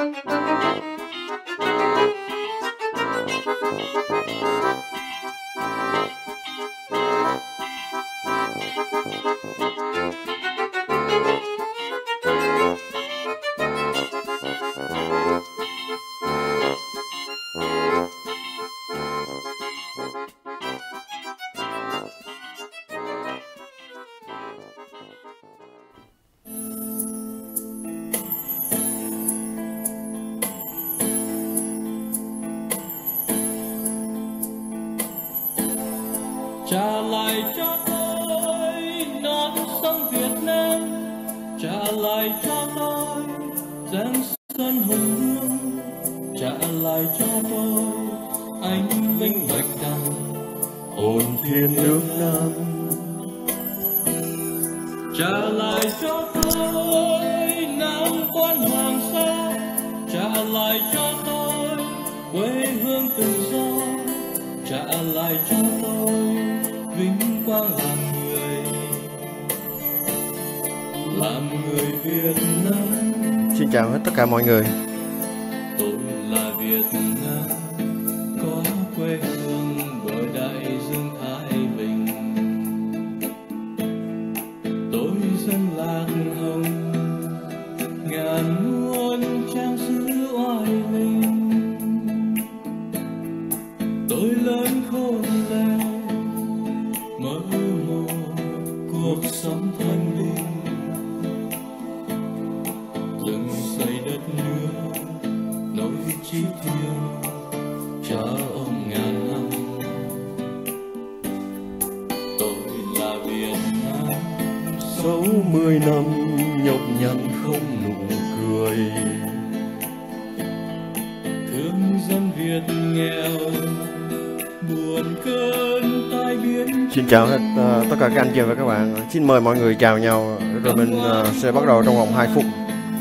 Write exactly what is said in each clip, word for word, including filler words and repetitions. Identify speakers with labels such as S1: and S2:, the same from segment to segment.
S1: Trả lại cho tôi non sông Việt Nam, trả lại cho tôi giang sơn hùng vương, trả lại cho tôi anh linh bạch đằng hồn thiên nước Nam. Trả lại cho tôi Nam quan Hoàng Sa, trả lại cho tôi quê hương tự do, trả lại cho tôi vinh quang làm người, làm người Việt Nam.
S2: Xin chào hết tất cả mọi người.
S1: Tôi là Việt Nam, có quê hương bờ đại dương Thái Bình. Tôi dân lạc hồng, ngàn muôn trang sử oai linh. Tôi lớn khôn leo, mơ mồ cuộc sống thanh bình, dựng xây đất nước nối chí thiêng cha ông ngàn năm. Tôi là Việt Nam, sáu mươi năm nhọc nhằn không nụ cười, thương dân Việt nghèo buồn cơn tai biến.
S2: Xin chào hết uh, tất cả các anh chị và các bạn. Xin mời mọi người chào nhau rồi mình uh, sẽ bắt đầu trong vòng hai phút.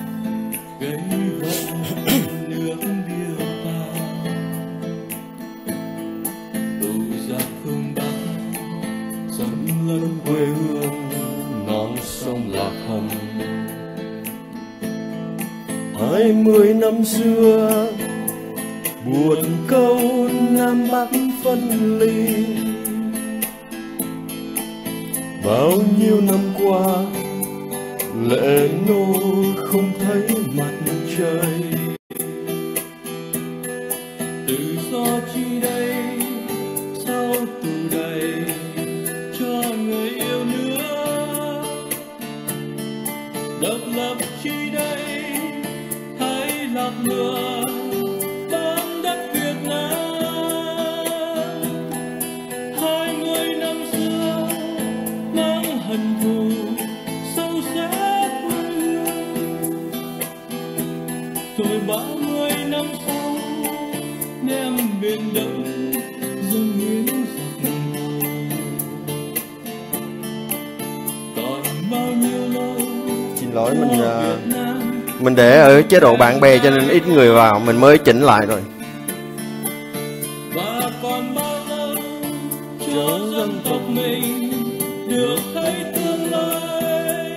S1: Quê hương non sông lạc hồng, hai mươi năm xưa buồn câu Nam Bắc phân ly. Bao nhiêu năm qua lệ nô không thấy mặt trời. Tự do chi đây sao tù đầy cho người yêu nước. Độc lập chi đây hãy lạc lừa bám đất Việt Nam. Hai mươi năm xưa mang hận thù sâu sắc quê hương, rồi ba mươi năm sau đem biển đông dâng hiến giặc màu. Còn bao nhiêu lâu
S2: Xin lỗi mình uh, mình để ở chế độ bạn bè cho nên ít người vào, mình mới chỉnh lại rồi.
S1: Và còn bao lâu cho dân tộc mình được thấy tương lai.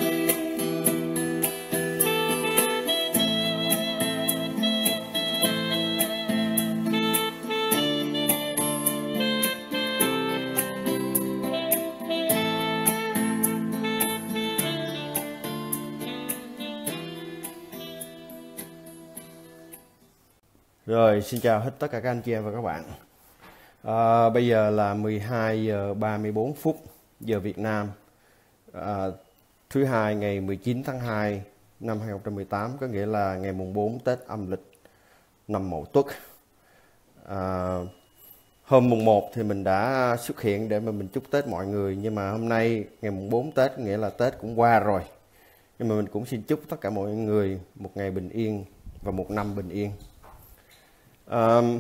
S2: Rồi, xin chào hết tất cả các anh chị em và các bạn. À, bây giờ là mười hai giờ ba mươi bốn phút giờ Việt Nam. À, thứ hai ngày mười chín tháng hai năm hai nghìn không trăm mười tám, có nghĩa là ngày mùng bốn Tết âm lịch năm Mậu Tuất. À, hôm mùng một thì mình đã xuất hiện để mà mình chúc Tết mọi người, nhưng mà hôm nay ngày mùng bốn Tết, nghĩa là Tết cũng qua rồi. Nhưng mà mình cũng xin chúc tất cả mọi người một ngày bình yên và một năm bình yên. Um,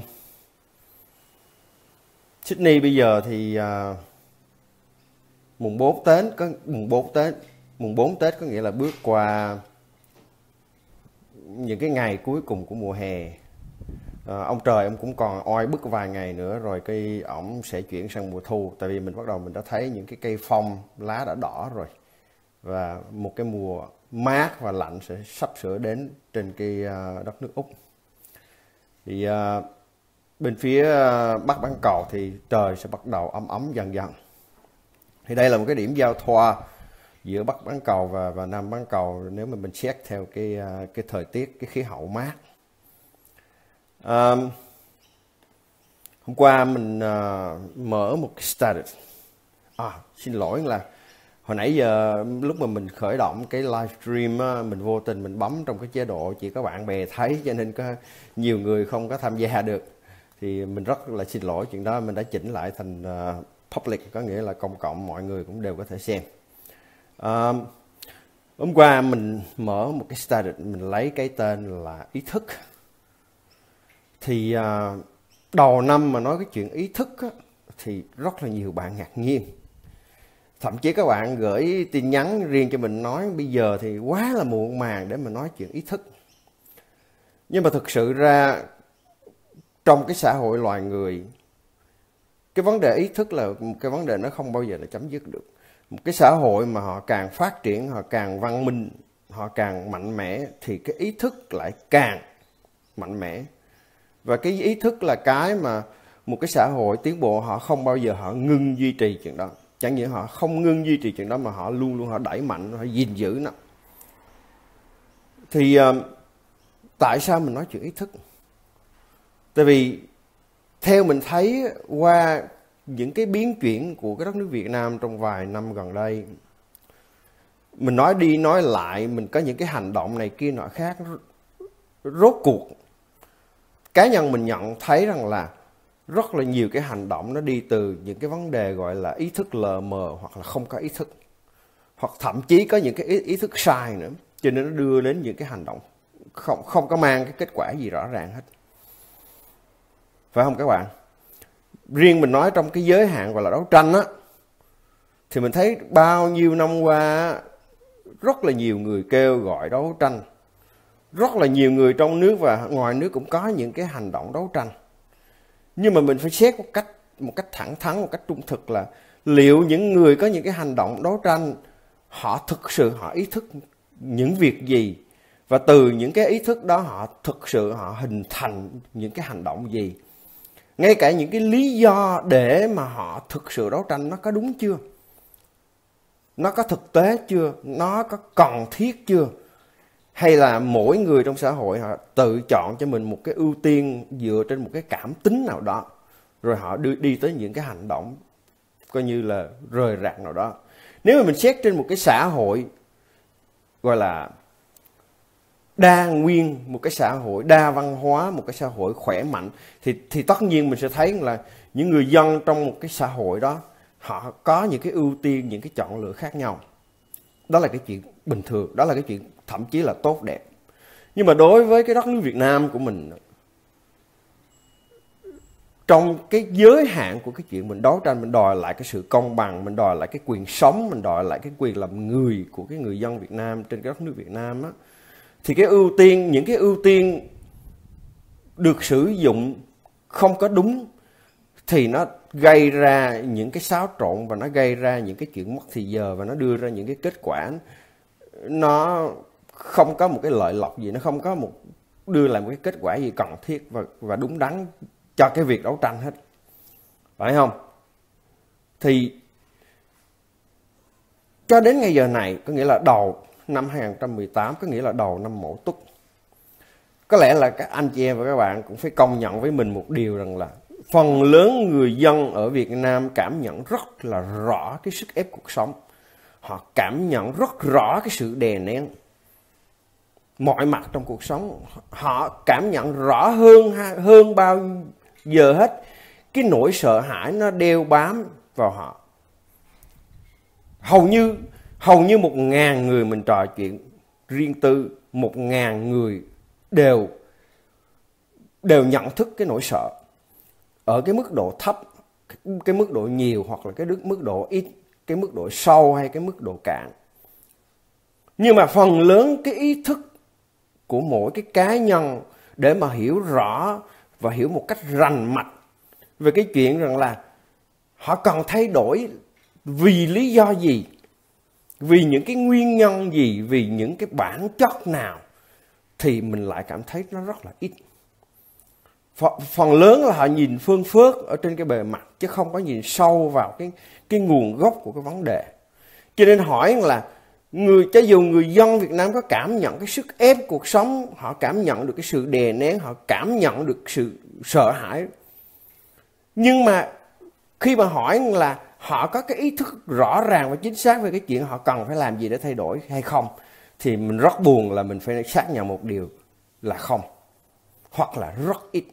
S2: Sydney bây giờ thì uh, mùng bốn Tết có mùng bốn Tết, mùng bốn Tết có nghĩa là bước qua những cái ngày cuối cùng của mùa hè. Uh, ông trời ông cũng còn oi bức vài ngày nữa rồi cây ổng sẽ chuyển sang mùa thu, tại vì mình bắt đầu mình đã thấy những cái cây phong lá đã đỏ rồi, và một cái mùa mát và lạnh sẽ sắp sửa đến trên cái uh, đất nước Úc. Thì uh, bên phía uh, Bắc bán cầu thì trời sẽ bắt đầu ấm ấm dần dần. Thì đây là một cái điểm giao thoa giữa Bắc bán cầu và, và Nam bán cầu nếu mà mình xét theo cái, uh, cái thời tiết, cái khí hậu mát. Uh, hôm qua mình uh, mở một cái status. À, xin lỗi là hồi nãy giờ lúc mà mình khởi động cái livestream á, mình vô tình mình bấm trong cái chế độ chỉ có bạn bè thấy, cho nên có nhiều người không có tham gia được. Thì mình rất là xin lỗi chuyện đó, mình đã chỉnh lại thành uh, public, có nghĩa là công cộng, mọi người cũng đều có thể xem. Uh, hôm qua mình mở một cái status, mình lấy cái tên là ý thức. Thì uh, đầu năm mà nói cái chuyện ý thức á, thì rất là nhiều bạn ngạc nhiên. Thậm chí các bạn gửi tin nhắn riêng cho mình nói bây giờ thì quá là muộn màng để mà nói chuyện ý thức. Nhưng mà thực sự ra trong cái xã hội loài người, cái vấn đề ý thức là một cái vấn đề nó không bao giờ là chấm dứt được. Một cái xã hội mà họ càng phát triển, họ càng văn minh, họ càng mạnh mẽ thì cái ý thức lại càng mạnh mẽ. Và cái ý thức là cái mà một cái xã hội tiến bộ họ không bao giờ họ ngưng duy trì chuyện đó. Chẳng những họ không ngưng duy trì chuyện đó mà họ luôn luôn họ đẩy mạnh, họ gìn giữ nó. Thì uh, tại sao mình nói chuyện ý thức? Tại vì theo mình thấy qua những cái biến chuyển của cái đất nước Việt Nam trong vài năm gần đây, mình nói đi nói lại, mình có những cái hành động này kia nọ khác, rốt cuộc cá nhân mình nhận thấy rằng là rất là nhiều cái hành động nó đi từ những cái vấn đề gọi là ý thức lờ mờ hoặc là không có ý thức, hoặc thậm chí có những cái ý, ý thức sai nữa, cho nên nó đưa đến những cái hành động không không có mang cái kết quả gì rõ ràng hết, phải không các bạn? Riêng mình nói trong cái giới hạn gọi là đấu tranh á, thì mình thấy bao nhiêu năm qua rất là nhiều người kêu gọi đấu tranh, rất là nhiều người trong nước và ngoài nước cũng có những cái hành động đấu tranh. Nhưng mà mình phải xét một cách một cách thẳng thắn, một cách trung thực là liệu những người có những cái hành động đấu tranh họ thực sự họ ý thức những việc gì, và từ những cái ý thức đó họ thực sự họ hình thành những cái hành động gì, ngay cả những cái lý do để mà họ thực sự đấu tranh nó có đúng chưa, nó có thực tế chưa, nó có cần thiết chưa, hay là mỗi người trong xã hội họ tự chọn cho mình một cái ưu tiên dựa trên một cái cảm tính nào đó, rồi họ đi, đi tới những cái hành động coi như là rời rạc nào đó. Nếu mà mình xét trên một cái xã hội gọi là đa nguyên, một cái xã hội đa văn hóa, một cái xã hội khỏe mạnh, thì, thì tất nhiên mình sẽ thấy là những người dân trong một cái xã hội đó họ có những cái ưu tiên, những cái chọn lựa khác nhau. Đó là cái chuyện bình thường, đó là cái chuyện thậm chí là tốt đẹp. Nhưng mà đối với cái đất nước Việt Nam của mình, trong cái giới hạn của cái chuyện mình đấu tranh, mình đòi lại cái sự công bằng, mình đòi lại cái quyền sống, mình đòi lại cái quyền làm người của cái người dân Việt Nam trên cái đất nước Việt Nam á, thì cái ưu tiên, những cái ưu tiên được sử dụng không có đúng thì nó gây ra những cái xáo trộn và nó gây ra những cái chuyện mất thì giờ, và nó đưa ra những cái kết quả nó không có một cái lợi lộc gì, nó không có một đưa lại một cái kết quả gì cần thiết và, và đúng đắn cho cái việc đấu tranh hết, phải không? Thì cho đến ngày giờ này, có nghĩa là đầu năm hai nghìn không trăm mười tám, có nghĩa là đầu năm Mậu Tuất, có lẽ là các anh chị em và các bạn cũng phải công nhận với mình một điều rằng là phần lớn người dân ở Việt Nam cảm nhận rất là rõ cái sức ép cuộc sống. Họ cảm nhận rất rõ cái sự đè nén mọi mặt trong cuộc sống. Họ cảm nhận rõ hơn hơn bao giờ hết cái nỗi sợ hãi nó đeo bám vào họ. Hầu như hầu như một ngàn người mình trò chuyện riêng tư, một ngàn người đều đều nhận thức cái nỗi sợ ở cái mức độ thấp, cái mức độ nhiều, hoặc là cái mức độ ít, cái mức độ sâu hay cái mức độ cạn. Nhưng mà phần lớn cái ý thức của mỗi cái cá nhân để mà hiểu rõ và hiểu một cách rành mạch về cái chuyện rằng là họ cần thay đổi vì lý do gì, vì những cái nguyên nhân gì, vì những cái bản chất nào, thì mình lại cảm thấy nó rất là ít. Phần lớn là họ nhìn phương phớt ở trên cái bề mặt, chứ không có nhìn sâu vào cái, cái nguồn gốc của cái vấn đề. Cho nên hỏi là người, cho dù người dân Việt Nam có cảm nhận cái sức ép cuộc sống, họ cảm nhận được cái sự đè nén, họ cảm nhận được sự sợ hãi, nhưng mà khi mà hỏi là họ có cái ý thức rõ ràng và chính xác về cái chuyện họ cần phải làm gì để thay đổi hay không, thì mình rất buồn là mình phải xác nhận một điều là không, hoặc là rất ít.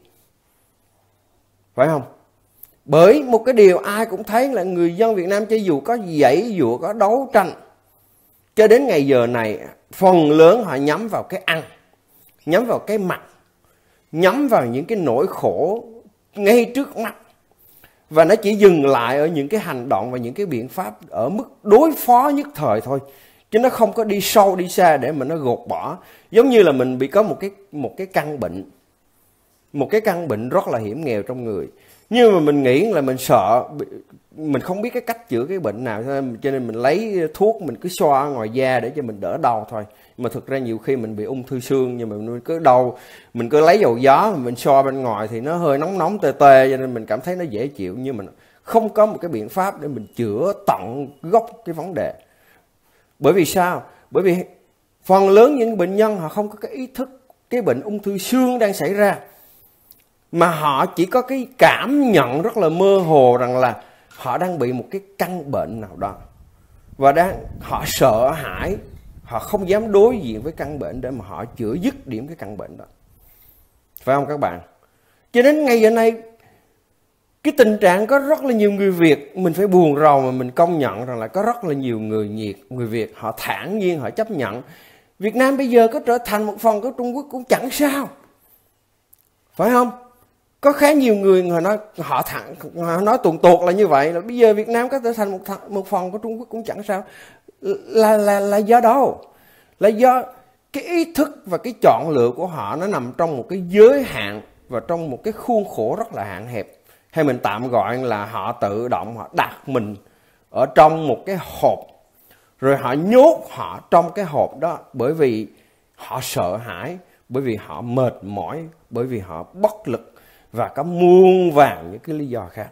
S2: Phải không? Bởi một cái điều ai cũng thấy là người dân Việt Nam cho dù có giãy giụa, có đấu tranh, cho đến ngày giờ này, phần lớn họ nhắm vào cái ăn, nhắm vào cái mặc, nhắm vào những cái nỗi khổ ngay trước mắt. Và nó chỉ dừng lại ở những cái hành động và những cái biện pháp ở mức đối phó nhất thời thôi, chứ nó không có đi sâu đi xa để mà nó gột bỏ. Giống như là mình bị có một cái, một cái căn bệnh, một cái căn bệnh rất là hiểm nghèo trong người, nhưng mà mình nghĩ là mình sợ, mình không biết cái cách chữa cái bệnh nào, cho nên mình lấy thuốc mình cứ xoa ngoài da để cho mình đỡ đau thôi. Mà thực ra nhiều khi mình bị ung thư xương, nhưng mà mình cứ đau, mình cứ lấy dầu gió mình xoa bên ngoài thì nó hơi nóng nóng tê tê, cho nên mình cảm thấy nó dễ chịu, nhưng mà không có một cái biện pháp để mình chữa tận gốc cái vấn đề. Bởi vì sao? Bởi vì phần lớn những bệnh nhân họ không có cái ý thức cái bệnh ung thư xương đang xảy ra, mà họ chỉ có cái cảm nhận rất là mơ hồ rằng là họ đang bị một cái căn bệnh nào đó, và đang họ sợ hãi, họ không dám đối diện với căn bệnh để mà họ chữa dứt điểm cái căn bệnh đó. Phải không các bạn? Cho đến ngày giờ này, cái tình trạng có rất là nhiều người Việt, mình phải buồn rầu mà mình công nhận rằng là có rất là nhiều người nhiệt, người Việt họ thản nhiên, họ chấp nhận Việt Nam bây giờ có trở thành một phần của Trung Quốc cũng chẳng sao. Phải không? Có khá nhiều người họ nói, họ thẳng, họ nói tuồn tuột là như vậy, là bây giờ Việt Nam có trở thành một, một phần của Trung Quốc cũng chẳng sao. Là, là, là do đâu? Là do cái ý thức và cái chọn lựa của họ nó nằm trong một cái giới hạn và trong một cái khuôn khổ rất là hạn hẹp. Hay mình tạm gọi là họ tự động họ đặt mình ở trong một cái hộp, rồi họ nhốt họ trong cái hộp đó, bởi vì họ sợ hãi, bởi vì họ mệt mỏi, bởi vì họ bất lực, và có muôn vàn những cái lý do khác.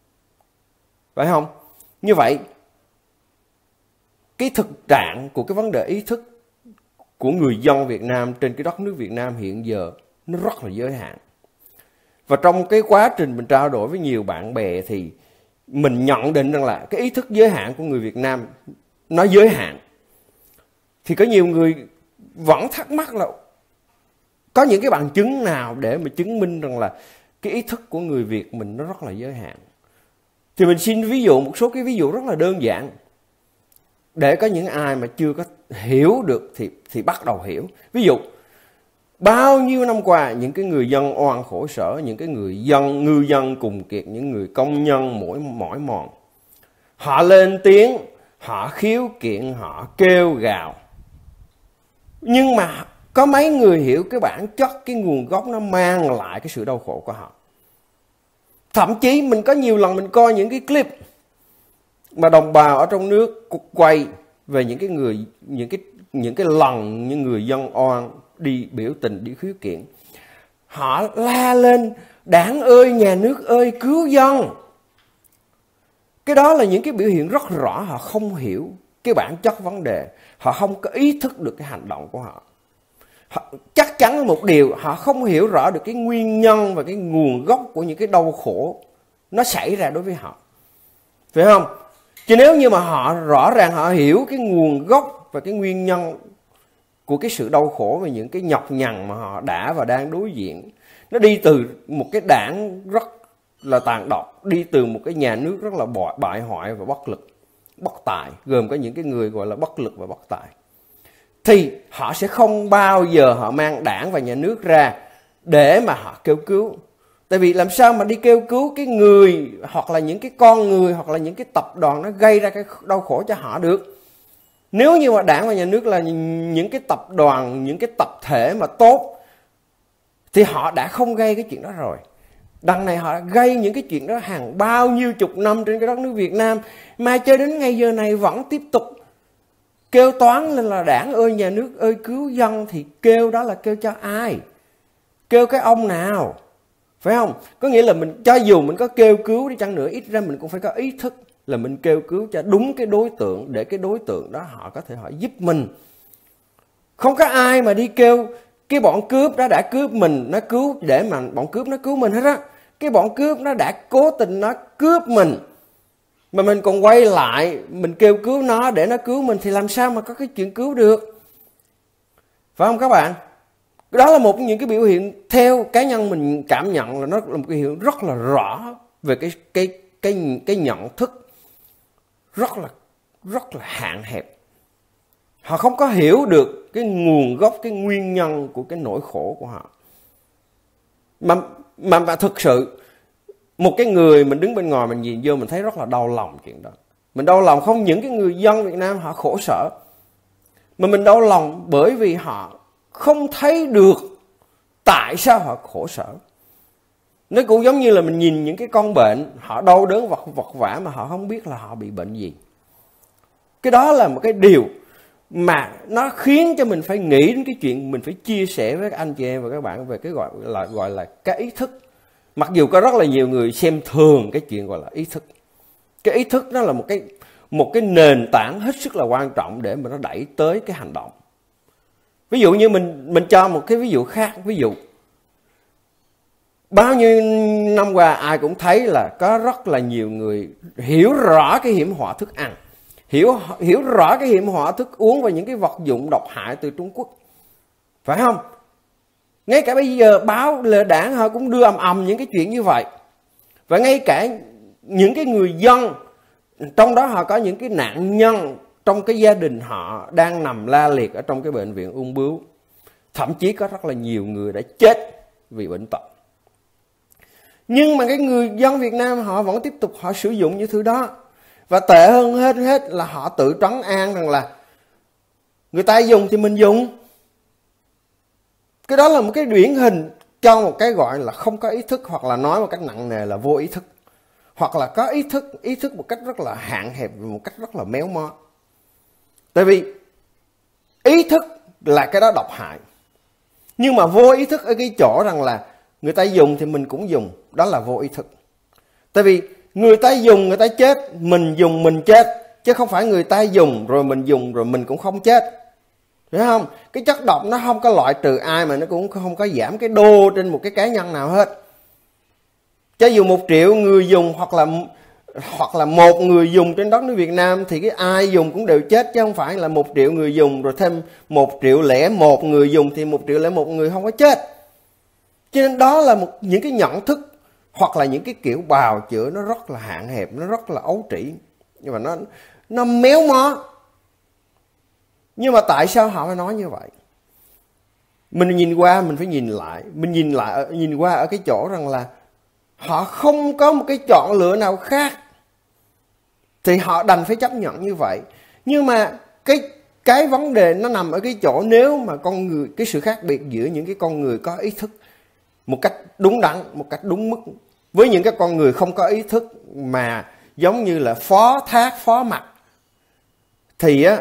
S2: Phải không? Như vậy, cái thực trạng của cái vấn đề ý thức của người dân Việt Nam trên cái đất nước Việt Nam hiện giờ nó rất là giới hạn. Và trong cái quá trình mình trao đổi với nhiều bạn bè thì mình nhận định rằng là cái ý thức giới hạn của người Việt Nam nó giới hạn. Thì có nhiều người vẫn thắc mắc là có những cái bằng chứng nào để mà chứng minh rằng là cái ý thức của người Việt mình nó rất là giới hạn. Thì mình xin ví dụ một số cái ví dụ rất là đơn giản, để có những ai mà chưa có hiểu được thì, thì bắt đầu hiểu. Ví dụ, bao nhiêu năm qua những cái người dân oan khổ sở, những cái người dân ngư dân cùng kiệt, những người công nhân mỏi mỏi mòn, họ lên tiếng, họ khiếu kiện, họ kêu gào, nhưng mà có mấy người hiểu cái bản chất, cái nguồn gốc nó mang lại cái sự đau khổ của họ. Thậm chí mình có nhiều lần mình coi những cái clip mà đồng bào ở trong nước quay về những cái người, những cái những cái lần những người dân oan đi biểu tình, đi khiếu kiện, họ la lên đảng ơi, nhà nước ơi, cứu dân. Cái đó là những cái biểu hiện rất rõ họ không hiểu cái bản chất vấn đề, họ không có ý thức được cái hành động của họ. Họ, chắc chắn một điều, họ không hiểu rõ được cái nguyên nhân và cái nguồn gốc của những cái đau khổ nó xảy ra đối với họ. Phải không? Chứ nếu như mà họ rõ ràng họ hiểu cái nguồn gốc và cái nguyên nhân của cái sự đau khổ và những cái nhọc nhằn mà họ đã và đang đối diện, nó đi từ một cái đảng rất là tàn độc, đi từ một cái nhà nước rất là bại hoại và bất lực, bất tài, gồm có những cái người gọi là bất lực và bất tài, thì họ sẽ không bao giờ họ mang đảng và nhà nước ra để mà họ kêu cứu. Tại vì làm sao mà đi kêu cứu cái người, hoặc là những cái con người, hoặc là những cái tập đoàn nó gây ra cái đau khổ cho họ được. Nếu như mà đảng và nhà nước là những cái tập đoàn, những cái tập thể mà tốt, thì họ đã không gây cái chuyện đó rồi. Đằng này họ đã gây những cái chuyện đó hàng bao nhiêu chục năm trên cái đất nước Việt Nam, mà cho đến ngày giờ này vẫn tiếp tục Kêu toán lên là đảng ơi nhà nước ơi cứu dân thì kêu đó là kêu cho ai? Kêu cái ông nào? Phải không? Có nghĩa là mình cho dù mình có kêu cứu đi chăng nữa, ít ra mình cũng phải có ý thức là mình kêu cứu cho đúng cái đối tượng, để cái đối tượng đó họ có thể họ giúp mình. Không có ai mà đi kêu cái bọn cướp đó đã cướp mình, nó cứu để mà bọn cướp nó cứu mình hết á. Cái bọn cướp nó đã cố tình nó cướp mình, mà mình còn quay lại mình kêu cứu nó để nó cứu mình thì làm sao mà có cái chuyện cứu được? Phải không các bạn? Đó là một trong những cái biểu hiện theo cá nhân mình cảm nhận là nó là một cái biểu hiện rất là rõ về cái cái cái cái nhận thức rất là rất là hạn hẹp. Họ không có hiểu được cái nguồn gốc, cái nguyên nhân của cái nỗi khổ của họ. Mà mà, mà thực sự một cái người mình đứng bên ngoài mình nhìn vô mình thấy rất là đau lòng chuyện đó. Mình đau lòng không những cái người dân Việt Nam họ khổ sở, mà mình đau lòng bởi vì họ không thấy được tại sao họ khổ sở. Nó cũng giống như là mình nhìn những cái con bệnh, họ đau đớn vật vật vã mà họ không biết là họ bị bệnh gì. Cái đó là một cái điều mà nó khiến cho mình phải nghĩ đến cái chuyện mình phải chia sẻ với các anh chị em và các bạn về cái gọi là gọi là cái ý thức. Mặc dù có rất là nhiều người xem thường cái chuyện gọi là ý thức. Cái ý thức nó là một cái một cái nền tảng hết sức là quan trọng để mà nó đẩy tới cái hành động. Ví dụ như mình mình cho một cái ví dụ khác, ví dụ bao nhiêu năm qua ai cũng thấy là có rất là nhiều người hiểu rõ cái hiểm họa thức ăn, hiểu hiểu rõ cái hiểm họa thức uống và những cái vật dụng độc hại từ Trung Quốc, phải không? Ngay cả bây giờ báo lề đảng họ cũng đưa ầm ầm những cái chuyện như vậy. Và ngay cả những cái người dân, trong đó họ có những cái nạn nhân trong cái gia đình họ đang nằm la liệt ở trong cái bệnh viện ung bướu. Thậm chí có rất là nhiều người đã chết vì bệnh tật. Nhưng mà cái người dân Việt Nam họ vẫn tiếp tục họ sử dụng những thứ đó. Và tệ hơn hết hết là họ tự trấn an rằng là người ta dùng thì mình dùng. Cái đó là một cái điển hình cho một cái gọi là không có ý thức, hoặc là nói một cách nặng nề là vô ý thức. Hoặc là có ý thức, ý thức một cách rất là hạn hẹp, một cách rất là méo mó. Tại vì ý thức là cái đó độc hại. Nhưng mà vô ý thức ở cái chỗ rằng là người ta dùng thì mình cũng dùng, đó là vô ý thức. Tại vì người ta dùng người ta chết, mình dùng mình chết, chứ không phải người ta dùng rồi mình dùng rồi mình cũng không chết. Hiểu không? Cái chất độc nó không có loại trừ ai, mà nó cũng không có giảm cái đô trên một cái cá nhân nào hết. Cho dù một triệu người dùng hoặc là hoặc là một người dùng trên đất nước Việt Nam thì cái ai dùng cũng đều chết, chứ không phải là một triệu người dùng rồi thêm một triệu lẻ một người dùng thì một triệu lẻ một người không có chết. Cho nên đó là một những cái nhận thức hoặc là những cái kiểu bào chữa nó rất là hạn hẹp, nó rất là ấu trĩ, nhưng mà nó nó méo mó. Nhưng mà tại sao họ phải nói như vậy? Mình nhìn qua mình phải nhìn lại, mình nhìn lại nhìn qua ở cái chỗ rằng là họ không có một cái chọn lựa nào khác, thì họ đành phải chấp nhận như vậy. Nhưng mà cái cái vấn đề nó nằm ở cái chỗ nếu mà con người, cái sự khác biệt giữa những cái con người có ý thức một cách đúng đắn, một cách đúng mức, với những cái con người không có ý thức mà giống như là phó thác phó mặc, thì á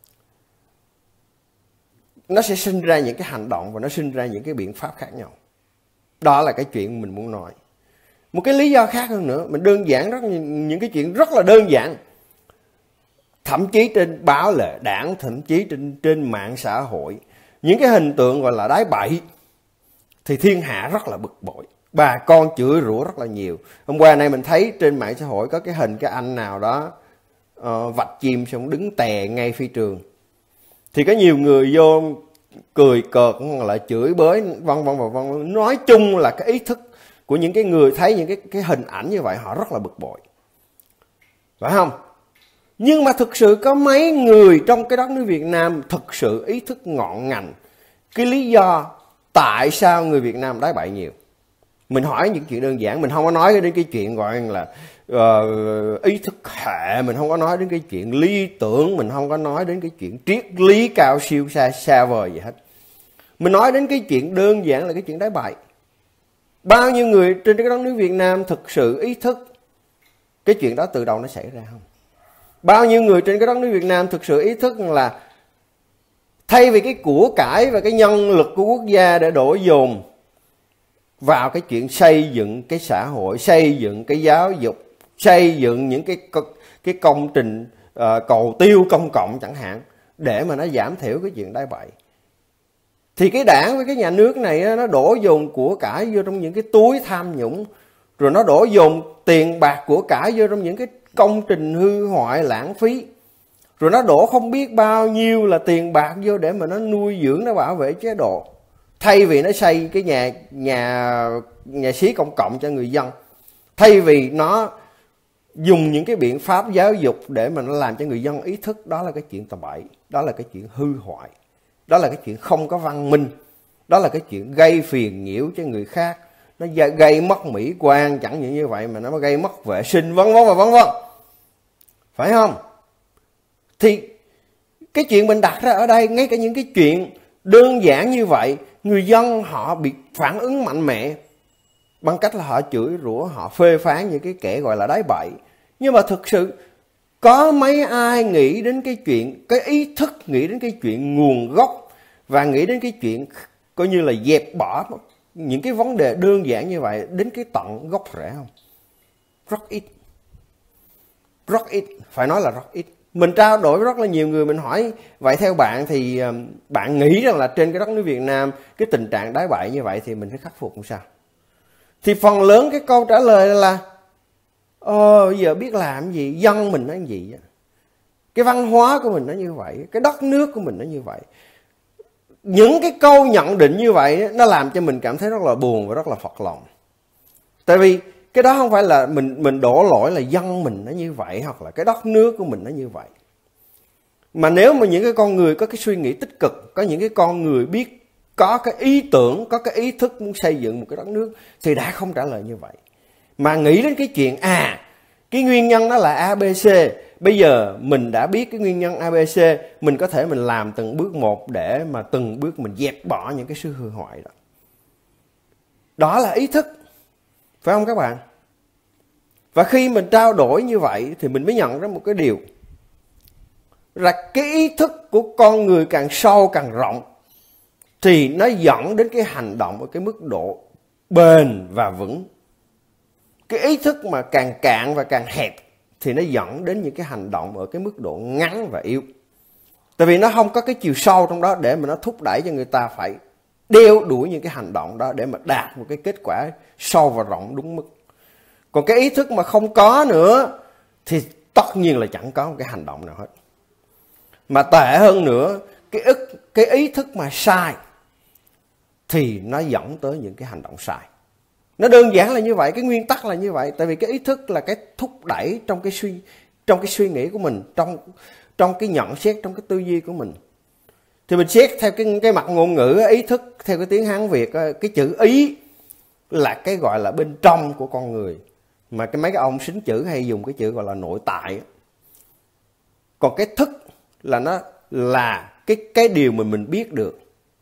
S2: nó sẽ sinh ra những cái hành động và nó sinh ra những cái biện pháp khác nhau. Đó là cái chuyện mình muốn nói. Một cái lý do khác hơn nữa, mình đơn giản rất những cái chuyện rất là đơn giản. Thậm chí trên báo lề đảng, thậm chí trên trên mạng xã hội, những cái hình tượng gọi là đái bậy thì thiên hạ rất là bực bội. Bà con chửi rủa rất là nhiều. Hôm qua này mình thấy trên mạng xã hội có cái hình cái anh nào đó uh, vạch chim xong đứng tè ngay phi trường. Thì có nhiều người vô cười cợt hoặc là chửi bới vân vân và vân. Nói chung là cái ý thức của những cái người thấy những cái cái hình ảnh như vậy họ rất là bực bội, phải không? Nhưng mà thực sự có mấy người trong cái đất nước Việt Nam thực sự ý thức ngọn ngành cái lý do tại sao người Việt Nam đái bậy nhiều. Mình hỏi những chuyện đơn giản, mình không có nói đến cái chuyện gọi là uh, ý thức hệ, mình không có nói đến cái chuyện lý tưởng, mình không có nói đến cái chuyện triết lý cao siêu xa xa vời gì hết. Mình nói đến cái chuyện đơn giản là cái chuyện đái bậy. Bao nhiêu người trên cái đất nước Việt Nam thực sự ý thức cái chuyện đó từ đầu nó xảy ra không? Bao nhiêu người trên cái đất nước Việt Nam thực sự ý thức là thay vì cái của cải và cái nhân lực của quốc gia để đổ dồn vào cái chuyện xây dựng cái xã hội, xây dựng cái giáo dục, xây dựng những cái cái công trình uh, cầu tiêu công cộng chẳng hạn, để mà nó giảm thiểu cái chuyện đái bậy, thì cái đảng với cái nhà nước này nó đổ dồn của cải vô trong những cái túi tham nhũng, rồi nó đổ dồn tiền bạc của cải vô trong những cái công trình hư hoại lãng phí, rồi nó đổ không biết bao nhiêu là tiền bạc vô để mà nó nuôi dưỡng, nó bảo vệ chế độ, thay vì nó xây cái nhà nhà nhà xí công cộng cho người dân, thay vì nó dùng những cái biện pháp giáo dục để mà nó làm cho người dân ý thức đó là cái chuyện tà bậy, đó là cái chuyện hư hoại, đó là cái chuyện không có văn minh, đó là cái chuyện gây phiền nhiễu cho người khác, nó gây mất mỹ quan, chẳng những như vậy mà nó gây mất vệ sinh, vân vân và vân vân, phải không? Thì cái chuyện mình đặt ra ở đây, ngay cả những cái chuyện đơn giản như vậy, người dân họ bị phản ứng mạnh mẽ bằng cách là họ chửi rủa, họ phê phán những cái kẻ gọi là đái bậy. Nhưng mà thực sự có mấy ai nghĩ đến cái chuyện, cái ý thức nghĩ đến cái chuyện nguồn gốc và nghĩ đến cái chuyện coi như là dẹp bỏ những cái vấn đề đơn giản như vậy đến cái tận gốc rễ không? Rất ít. Rất ít, phải nói là rất ít. Mình trao đổi với rất là nhiều người, mình hỏi vậy theo bạn thì bạn nghĩ rằng là trên cái đất nước Việt Nam cái tình trạng đái bậy như vậy thì mình phải khắc phục làm sao? Thì phần lớn cái câu trả lời là Ờ giờ biết làm gì, dân mình nó gì, cái văn hóa của mình nó như vậy, cái đất nước của mình nó như vậy. Những cái câu nhận định như vậy nó làm cho mình cảm thấy rất là buồn và rất là phật lòng. Tại vì cái đó không phải là mình mình đổ lỗi là dân mình nó như vậy, hoặc là cái đất nước của mình nó như vậy. Mà nếu mà những cái con người có cái suy nghĩ tích cực, có những cái con người biết, có cái ý tưởng, có cái ý thức muốn xây dựng một cái đất nước, thì đã không trả lời như vậy. Mà nghĩ đến cái chuyện à, cái nguyên nhân đó là a bê xê, bây giờ mình đã biết cái nguyên nhân a bê xê, mình có thể mình làm từng bước một để mà từng bước mình dẹp bỏ những cái sự hư hoại đó. Đó là ý thức, phải không các bạn? Và khi mình trao đổi như vậy thì mình mới nhận ra một cái điều là cái ý thức của con người càng sâu càng rộng thì nó dẫn đến cái hành động ở cái mức độ bền và vững. Cái ý thức mà càng cạn và càng hẹp thì nó dẫn đến những cái hành động ở cái mức độ ngắn và yếu. Tại vì nó không có cái chiều sâu trong đó để mà nó thúc đẩy cho người ta phải đeo đuổi những cái hành động đó để mà đạt một cái kết quả sâu và rộng đúng mức. Còn cái ý thức mà không có nữa thì tất nhiên là chẳng có một cái hành động nào hết. Mà tệ hơn nữa, cái, ức, cái ý thức mà sai thì nó dẫn tới những cái hành động sai. Nó đơn giản là như vậy, cái nguyên tắc là như vậy. Tại vì cái ý thức là cái thúc đẩy trong cái suy, trong cái suy nghĩ của mình, trong, trong cái nhận xét, trong cái tư duy của mình. Thì mình xét theo cái, cái mặt ngôn ngữ, ý thức, theo cái tiếng Hán Việt, cái chữ ý là cái gọi là bên trong của con người. Mà cái mấy cái ông xính chữ hay dùng cái chữ gọi là nội tại. Còn cái thức là nó là cái, cái điều mà mình biết được.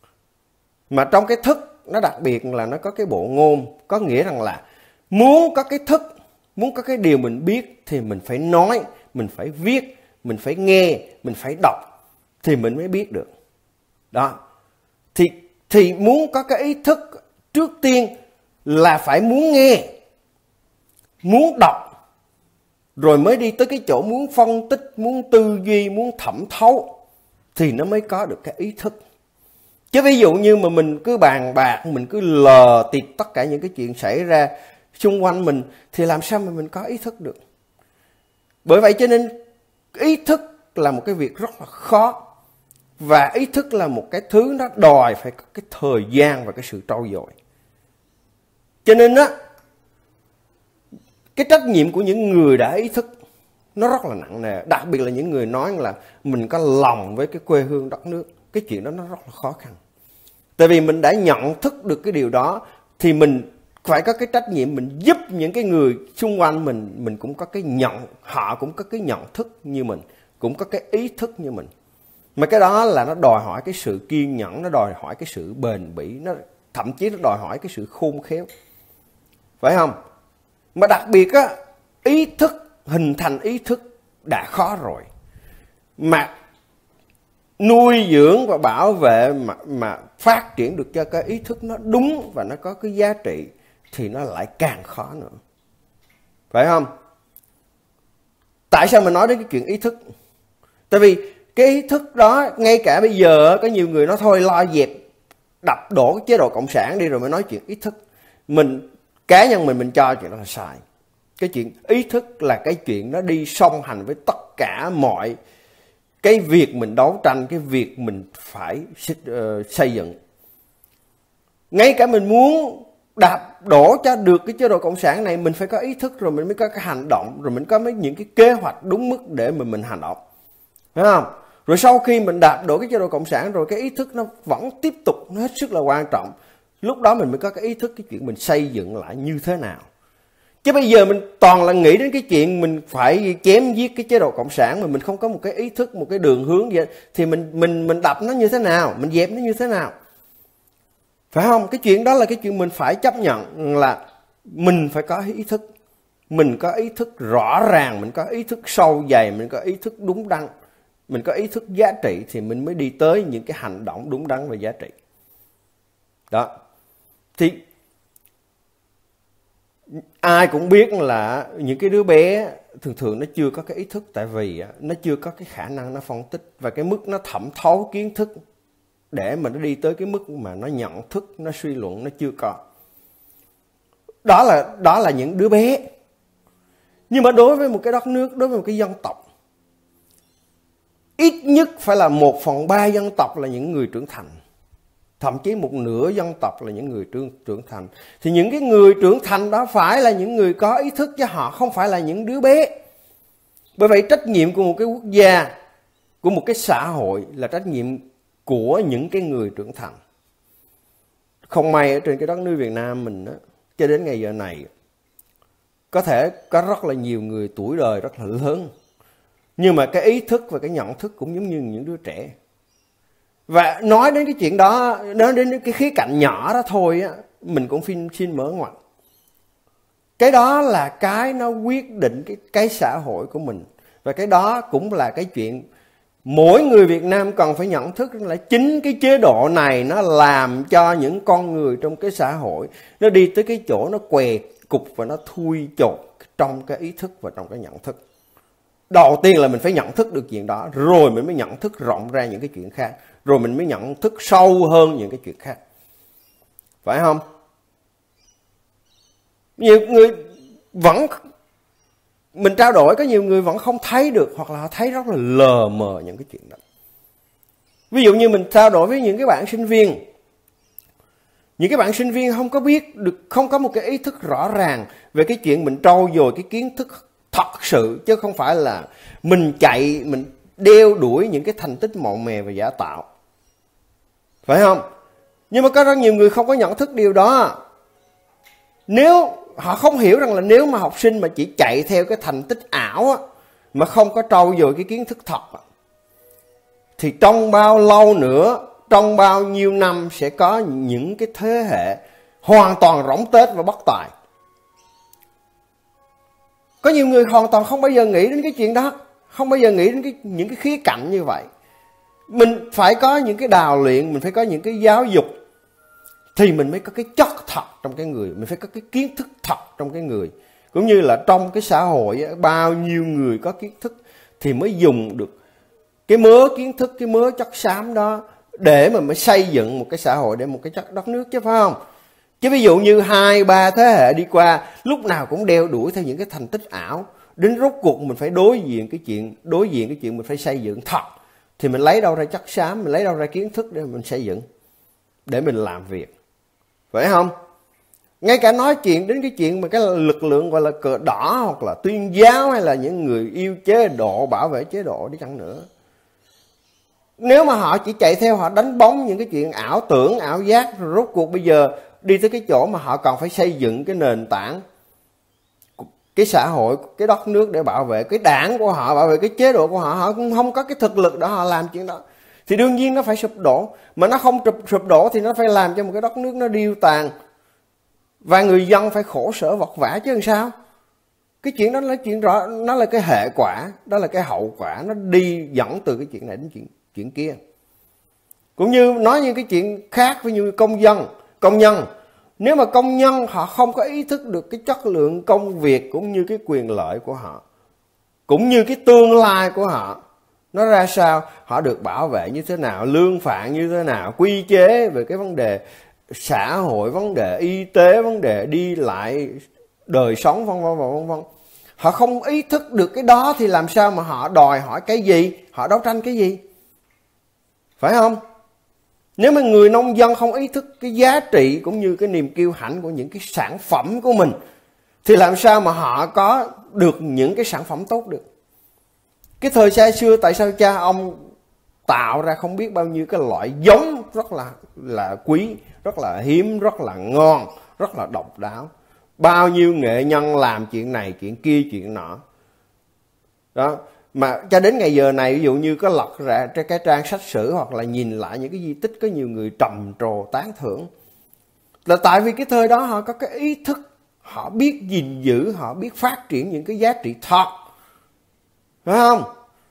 S2: Mà trong cái thức nó đặc biệt là nó có cái bộ ngôn, có nghĩa rằng là muốn có cái thức, muốn có cái điều mình biết thì mình phải nói, mình phải viết, mình phải nghe, mình phải đọc thì mình mới biết được. Đó. Thì, thì muốn có cái ý thức trước tiên là phải muốn nghe, muốn đọc, rồi mới đi tới cái chỗ muốn phân tích, muốn tư duy, muốn thẩm thấu thì nó mới có được cái ý thức. Chứ ví dụ như mà mình cứ bàn bạc, mình cứ lờ tịt tất cả những cái chuyện xảy ra xung quanh mình thì làm sao mà mình có ý thức được. Bởi vậy cho nên ý thức là một cái việc rất là khó. Và ý thức là một cái thứ nó đòi phải có cái thời gian và cái sự trau dồi. Cho nên á, cái trách nhiệm của những người đã ý thức nó rất là nặng nề. Đặc biệt là những người nói là mình có lòng với cái quê hương đất nước. Cái chuyện đó nó rất là khó khăn. Tại vì mình đã nhận thức được cái điều đó thì mình phải có cái trách nhiệm mình giúp những cái người xung quanh mình, mình cũng có cái nhận, họ cũng có cái nhận thức như mình, cũng có cái ý thức như mình. Mà cái đó là nó đòi hỏi cái sự kiên nhẫn, nó đòi hỏi cái sự bền bỉ, nó thậm chí nó đòi hỏi cái sự khôn khéo. Phải không? Mà đặc biệt á, ý thức, hình thành ý thức đã khó rồi, mà nuôi dưỡng và bảo vệ mà, mà phát triển được cho cái ý thức nó đúng và nó có cái giá trị thì nó lại càng khó nữa. Phải không? Tại sao mình nói đến cái chuyện ý thức? Tại vì cái ý thức đó, ngay cả bây giờ có nhiều người nói thôi lo dẹp, đập đổ cái chế độ cộng sản đi rồi mới nói chuyện ý thức. Mình, cá nhân mình, mình cho chuyện đó là sai. Cái chuyện ý thức là cái chuyện nó đi song hành với tất cả mọi cái việc mình đấu tranh, cái việc mình phải uh, xây dựng. Ngay cả mình muốn đạp đổ cho được cái chế độ cộng sản này, mình phải có ý thức rồi mình mới có cái hành động, rồi mình có mấy những cái kế hoạch đúng mức để mà mình hành động. Phải không? Rồi sau khi mình đạp đổ cái chế độ cộng sản rồi, cái ý thức nó vẫn tiếp tục, nó hết sức là quan trọng. Lúc đó mình mới có cái ý thức cái chuyện mình xây dựng lại như thế nào. Chứ bây giờ mình toàn là nghĩ đến cái chuyện mình phải chém giết cái chế độ cộng sản mà mình không có một cái ý thức, một cái đường hướng gì thì mình mình mình đập nó như thế nào, mình dẹp nó như thế nào. Phải không? Cái chuyện đó là cái chuyện mình phải chấp nhận là mình phải có ý thức. Mình có ý thức rõ ràng, mình có ý thức sâu dày, mình có ý thức đúng đắn, mình có ý thức giá trị thì mình mới đi tới những cái hành động đúng đắn và giá trị. Đó. Thì ai cũng biết là những cái đứa bé thường thường nó chưa có cái ý thức, tại vì nó chưa có cái khả năng nó phân tích và cái mức nó thẩm thấu kiến thức để mà nó đi tới cái mức mà nó nhận thức, nó suy luận, nó chưa có. Đó là, đó là những đứa bé. Nhưng mà đối với một cái đất nước, đối với một cái dân tộc, ít nhất phải là một phần ba dân tộc là những người trưởng thành. Thậm chí một nửa dân tộc là những người trưởng, trưởng thành. Thì những cái người trưởng thành đó phải là những người có ý thức, chứ họ không phải là những đứa bé. Bởi vậy trách nhiệm của một cái quốc gia, của một cái xã hội là trách nhiệm của những cái người trưởng thành. Không may ở trên cái đất nước Việt Nam mình đó, cho đến ngày giờ này, có thể có rất là nhiều người tuổi đời rất là lớn, nhưng mà cái ý thức và cái nhận thức cũng giống như những đứa trẻ. Và nói đến cái chuyện đó, nói đến cái khía cạnh nhỏ đó thôi á, mình cũng xin, xin mở ngoặt. Cái đó là cái nó quyết định cái, cái xã hội của mình. Và cái đó cũng là cái chuyện mỗi người Việt Nam cần phải nhận thức là chính cái chế độ này nó làm cho những con người trong cái xã hội nó đi tới cái chỗ nó què cục và nó thui chột trong cái ý thức và trong cái nhận thức. Đầu tiên là mình phải nhận thức được chuyện đó, rồi mình mới nhận thức rộng ra những cái chuyện khác, rồi mình mới nhận thức sâu hơn những cái chuyện khác. Phải không? Nhiều người vẫn, mình trao đổi có nhiều người vẫn không thấy được, hoặc là họ thấy rất là lờ mờ những cái chuyện đó. Ví dụ như mình trao đổi với những cái bạn sinh viên, những cái bạn sinh viên không có biết được, không có một cái ý thức rõ ràng về cái chuyện mình trau dồi cái kiến thức thật sự, chứ không phải là mình chạy, mình đeo đuổi những cái thành tích màu mè và giả tạo. Phải không? Nhưng mà có rất nhiều người không có nhận thức điều đó. Nếu họ không hiểu rằng là nếu mà học sinh mà chỉ chạy theo cái thành tích ảo á, mà không có trau dồi cái kiến thức thật á, thì trong bao lâu nữa, trong bao nhiêu năm sẽ có những cái thế hệ hoàn toàn rỗng tuếch và bất tài. Có nhiều người hoàn toàn không bao giờ nghĩ đến cái chuyện đó, không bao giờ nghĩ đến cái, những cái khía cạnh như vậy. Mình phải có những cái đào luyện, mình phải có những cái giáo dục, thì mình mới có cái chất thật trong cái người, mình phải có cái kiến thức thật trong cái người. Cũng như là trong cái xã hội, bao nhiêu người có kiến thức thì mới dùng được cái mớ kiến thức, cái mớ chất xám đó để mà mới xây dựng một cái xã hội, để một cái chất đất nước, chứ phải không? Chứ ví dụ như hai ba thế hệ đi qua, lúc nào cũng đeo đuổi theo những cái thành tích ảo, đến rốt cuộc mình phải đối diện cái chuyện, đối diện cái chuyện mình phải xây dựng thật, thì mình lấy đâu ra chất xám, mình lấy đâu ra kiến thức để mình xây dựng, để mình làm việc. Phải không? Ngay cả nói chuyện đến cái chuyện mà cái lực lượng gọi là cờ đỏ, hoặc là tuyên giáo, hay là những người yêu chế độ, bảo vệ chế độ đi chăng nữa, nếu mà họ chỉ chạy theo, họ đánh bóng những cái chuyện ảo tưởng, ảo giác, rồi rốt cuộc bây giờ đi tới cái chỗ mà họ còn phải xây dựng cái nền tảng, cái xã hội, cái đất nước để bảo vệ cái đảng của họ, bảo vệ cái chế độ của họ, họ cũng không có cái thực lực để họ làm chuyện đó, thì đương nhiên nó phải sụp đổ. Mà nó không sụp, sụp đổ thì nó phải làm cho một cái đất nước nó điêu tàn, và người dân phải khổ sở vật vã chứ làm sao. Cái chuyện đó là chuyện rõ, nó là cái hệ quả, đó là cái hậu quả, nó đi dẫn từ cái chuyện này đến chuyện chuyện kia. Cũng như nói những cái chuyện khác, ví dụ như công dân, công nhân. Nếu mà công nhân họ không có ý thức được cái chất lượng công việc cũng như cái quyền lợi của họ, cũng như cái tương lai của họ, nó ra sao, họ được bảo vệ như thế nào, lương phạt như thế nào, quy chế về cái vấn đề xã hội, vấn đề y tế, vấn đề đi lại, đời sống, vân vân vân vân. Họ không ý thức được cái đó thì làm sao mà họ đòi hỏi cái gì, họ đấu tranh cái gì, phải không? Nếu mà người nông dân không ý thức cái giá trị cũng như cái niềm kiêu hãnh của những cái sản phẩm của mình, thì làm sao mà họ có được những cái sản phẩm tốt được? Cái thời xa xưa tại sao cha ông tạo ra không biết bao nhiêu cái loại giống rất là là quý, rất là hiếm, rất là ngon, rất là độc đáo. Bao nhiêu nghệ nhân làm chuyện này, chuyện kia, chuyện nọ. Đó. Mà cho đến ngày giờ này, ví dụ như có lật ra trên cái trang sách sử hoặc là nhìn lại những cái di tích, có nhiều người trầm trồ tán thưởng. Là tại vì cái thời đó họ có cái ý thức, họ biết gìn giữ, họ biết phát triển những cái giá trị thật. Phải không?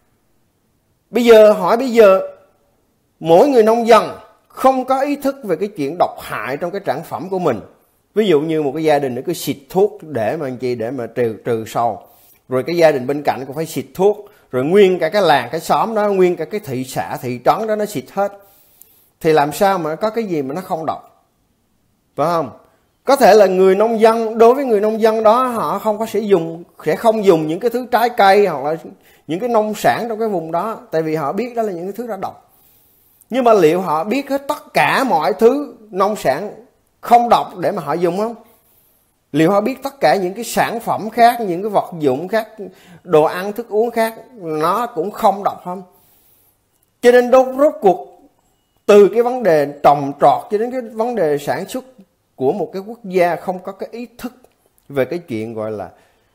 S2: Bây giờ hỏi bây giờ mỗi người nông dân không có ý thức về cái chuyện độc hại trong cái sản phẩm của mình. Ví dụ như một cái gia đình nó cứ xịt thuốc để mà chi để mà trừ trừ sâu, rồi cái gia đình bên cạnh cũng phải xịt thuốc, rồi nguyên cả cái làng cái xóm đó, nguyên cả cái thị xã thị trấn đó nó xịt hết, thì làm sao mà có cái gì mà nó không độc, phải không? Có thể là người nông dân, đối với người nông dân đó họ không có sẽ dùng sẽ không dùng những cái thứ trái cây hoặc là những cái nông sản trong cái vùng đó, tại vì họ biết đó là những cái thứ đã độc. Nhưng mà liệu họ biết hết tất cả mọi thứ nông sản không độc để mà họ dùng không? Liệu họ biết tất cả những cái sản phẩm khác, những cái vật dụng khác, đồ ăn, thức uống khác nó cũng không độc không? Cho nên đốt rốt cuộc từ cái vấn đề trồng trọt cho đến cái vấn đề sản xuất của một cái quốc gia không có cái ý thức về cái chuyện gọi là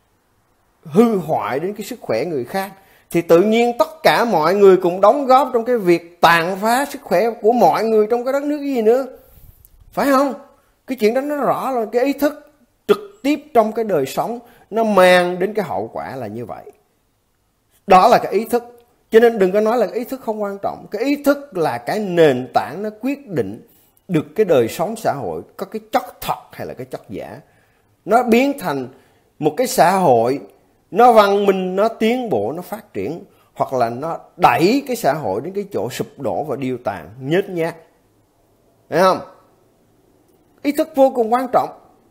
S2: hư hoại đến cái sức khỏe người khác, thì tự nhiên tất cả mọi người cùng đóng góp trong cái việc tàn phá sức khỏe của mọi người trong cái đất nước gì nữa, phải không? Cái chuyện đó nó rõ là cái ý thức trực tiếp trong cái đời sống nó mang đến cái hậu quả là như vậy. Đó là cái ý thức. Cho nên đừng có nói là cái ý thức không quan trọng. Cái ý thức là cái nền tảng nó quyết định được cái đời sống xã hội có cái chất thật hay là cái chất giả. Nó biến thành một cái xã hội nó văn minh, nó tiến bộ, nó phát triển, hoặc là nó đẩy cái xã hội đến cái chỗ sụp đổ và điêu tàn, nhếch nhác. Thấy không? Ý thức vô cùng quan trọng.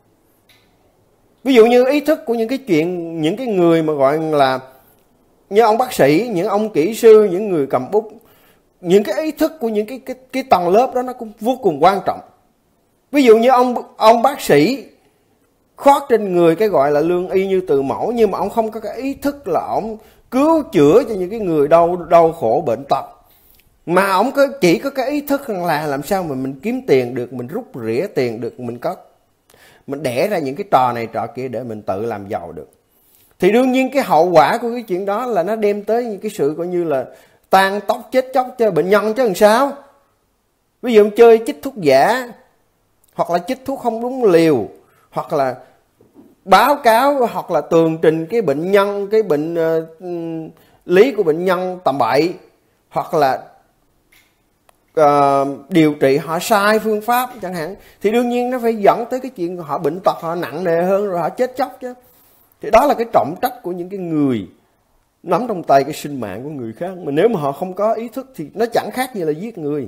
S2: Ví dụ như ý thức của những cái chuyện, những cái người mà gọi là như ông bác sĩ, những ông kỹ sư, những người cầm bút, những cái ý thức của những cái cái cái tầng lớp đó nó cũng vô cùng quan trọng. Ví dụ như ông ông bác sĩ khoác trên người cái gọi là lương y như từ mẫu, nhưng mà ông không có cái ý thức là ông cứu chữa cho những cái người đau đau khổ bệnh tật, mà ông có chỉ có cái ý thức là làm sao mà mình kiếm tiền được, mình rút rỉa tiền được, mình có mình đẻ ra những cái trò này trò kia để mình tự làm giàu được. Thì đương nhiên cái hậu quả của cái chuyện đó là nó đem tới những cái sự coi như là tan tóc chết chóc cho bệnh nhân chứ làm sao. Ví dụ chơi chích thuốc giả, hoặc là chích thuốc không đúng liều, hoặc là báo cáo hoặc là tường trình cái bệnh nhân, cái bệnh uh, lý của bệnh nhân tầm bậy, hoặc là uh, điều trị họ sai phương pháp chẳng hạn, thì đương nhiên nó phải dẫn tới cái chuyện họ bệnh tật họ nặng nề hơn, rồi họ chết chóc chứ. Thì đó là cái trọng trách của những cái người nắm trong tay cái sinh mạng của người khác, mà nếu mà họ không có ý thức thì nó chẳng khác như là giết người.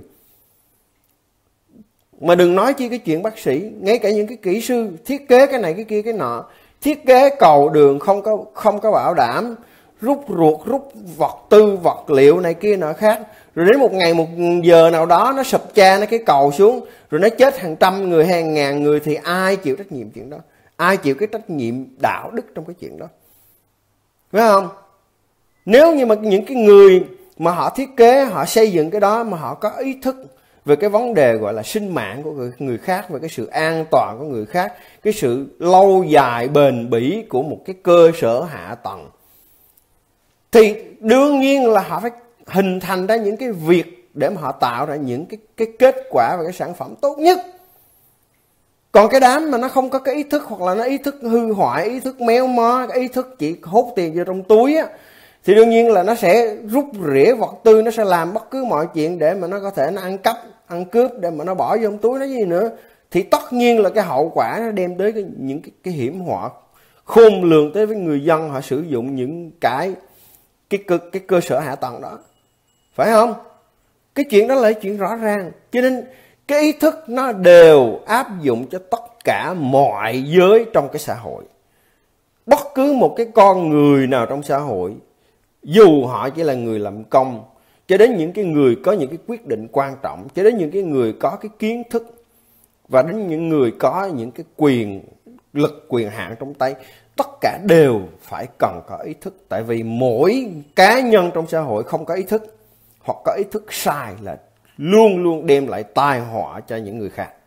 S2: Mà đừng nói chi cái chuyện bác sĩ, ngay cả những cái kỹ sư thiết kế cái này cái kia cái nọ, thiết kế cầu đường không có không có bảo đảm, rút ruột rút vật tư vật liệu này kia nọ khác, rồi đến một ngày một giờ nào đó nó sụp cha nó cái cầu xuống, rồi nó chết hàng trăm người hàng ngàn người, thì ai chịu trách nhiệm chuyện đó? Ai chịu cái trách nhiệm đạo đức trong cái chuyện đó? Phải không? Nếu như mà những cái người mà họ thiết kế, họ xây dựng cái đó mà họ có ý thức về cái vấn đề gọi là sinh mạng của người, người khác, về cái sự an toàn của người khác, cái sự lâu dài bền bỉ của một cái cơ sở hạ tầng, thì đương nhiên là họ phải hình thành ra những cái việc để mà họ tạo ra những cái, cái kết quả và cái sản phẩm tốt nhất. Còn cái đám mà nó không có cái ý thức, hoặc là nó ý thức hư hoại, ý thức méo mó, ý thức chỉ hốt tiền vô trong túi á, thì đương nhiên là nó sẽ rút rỉa vật tư, nó sẽ làm bất cứ mọi chuyện để mà nó có thể nó ăn cắp, ăn cướp, để mà nó bỏ vô trong túi nó gì nữa. Thì tất nhiên là cái hậu quả nó đem tới cái, những cái, cái hiểm họa khôn lường tới với người dân họ sử dụng những cái cái cơ, cái cơ sở hạ tầng đó. Phải không? Cái chuyện đó là chuyện rõ ràng. Cho nên cái ý thức nó đều áp dụng cho tất cả mọi giới trong cái xã hội. Bất cứ một cái con người nào trong xã hội, dù họ chỉ là người làm công, cho đến những cái người có những cái quyết định quan trọng, cho đến những cái người có cái kiến thức, và đến những người có những cái quyền lực, quyền hạn trong tay, tất cả đều phải cần có ý thức. Tại vì mỗi cá nhân trong xã hội không có ý thức, hoặc có ý thức sai là luôn luôn đem lại tai họa cho những người khác.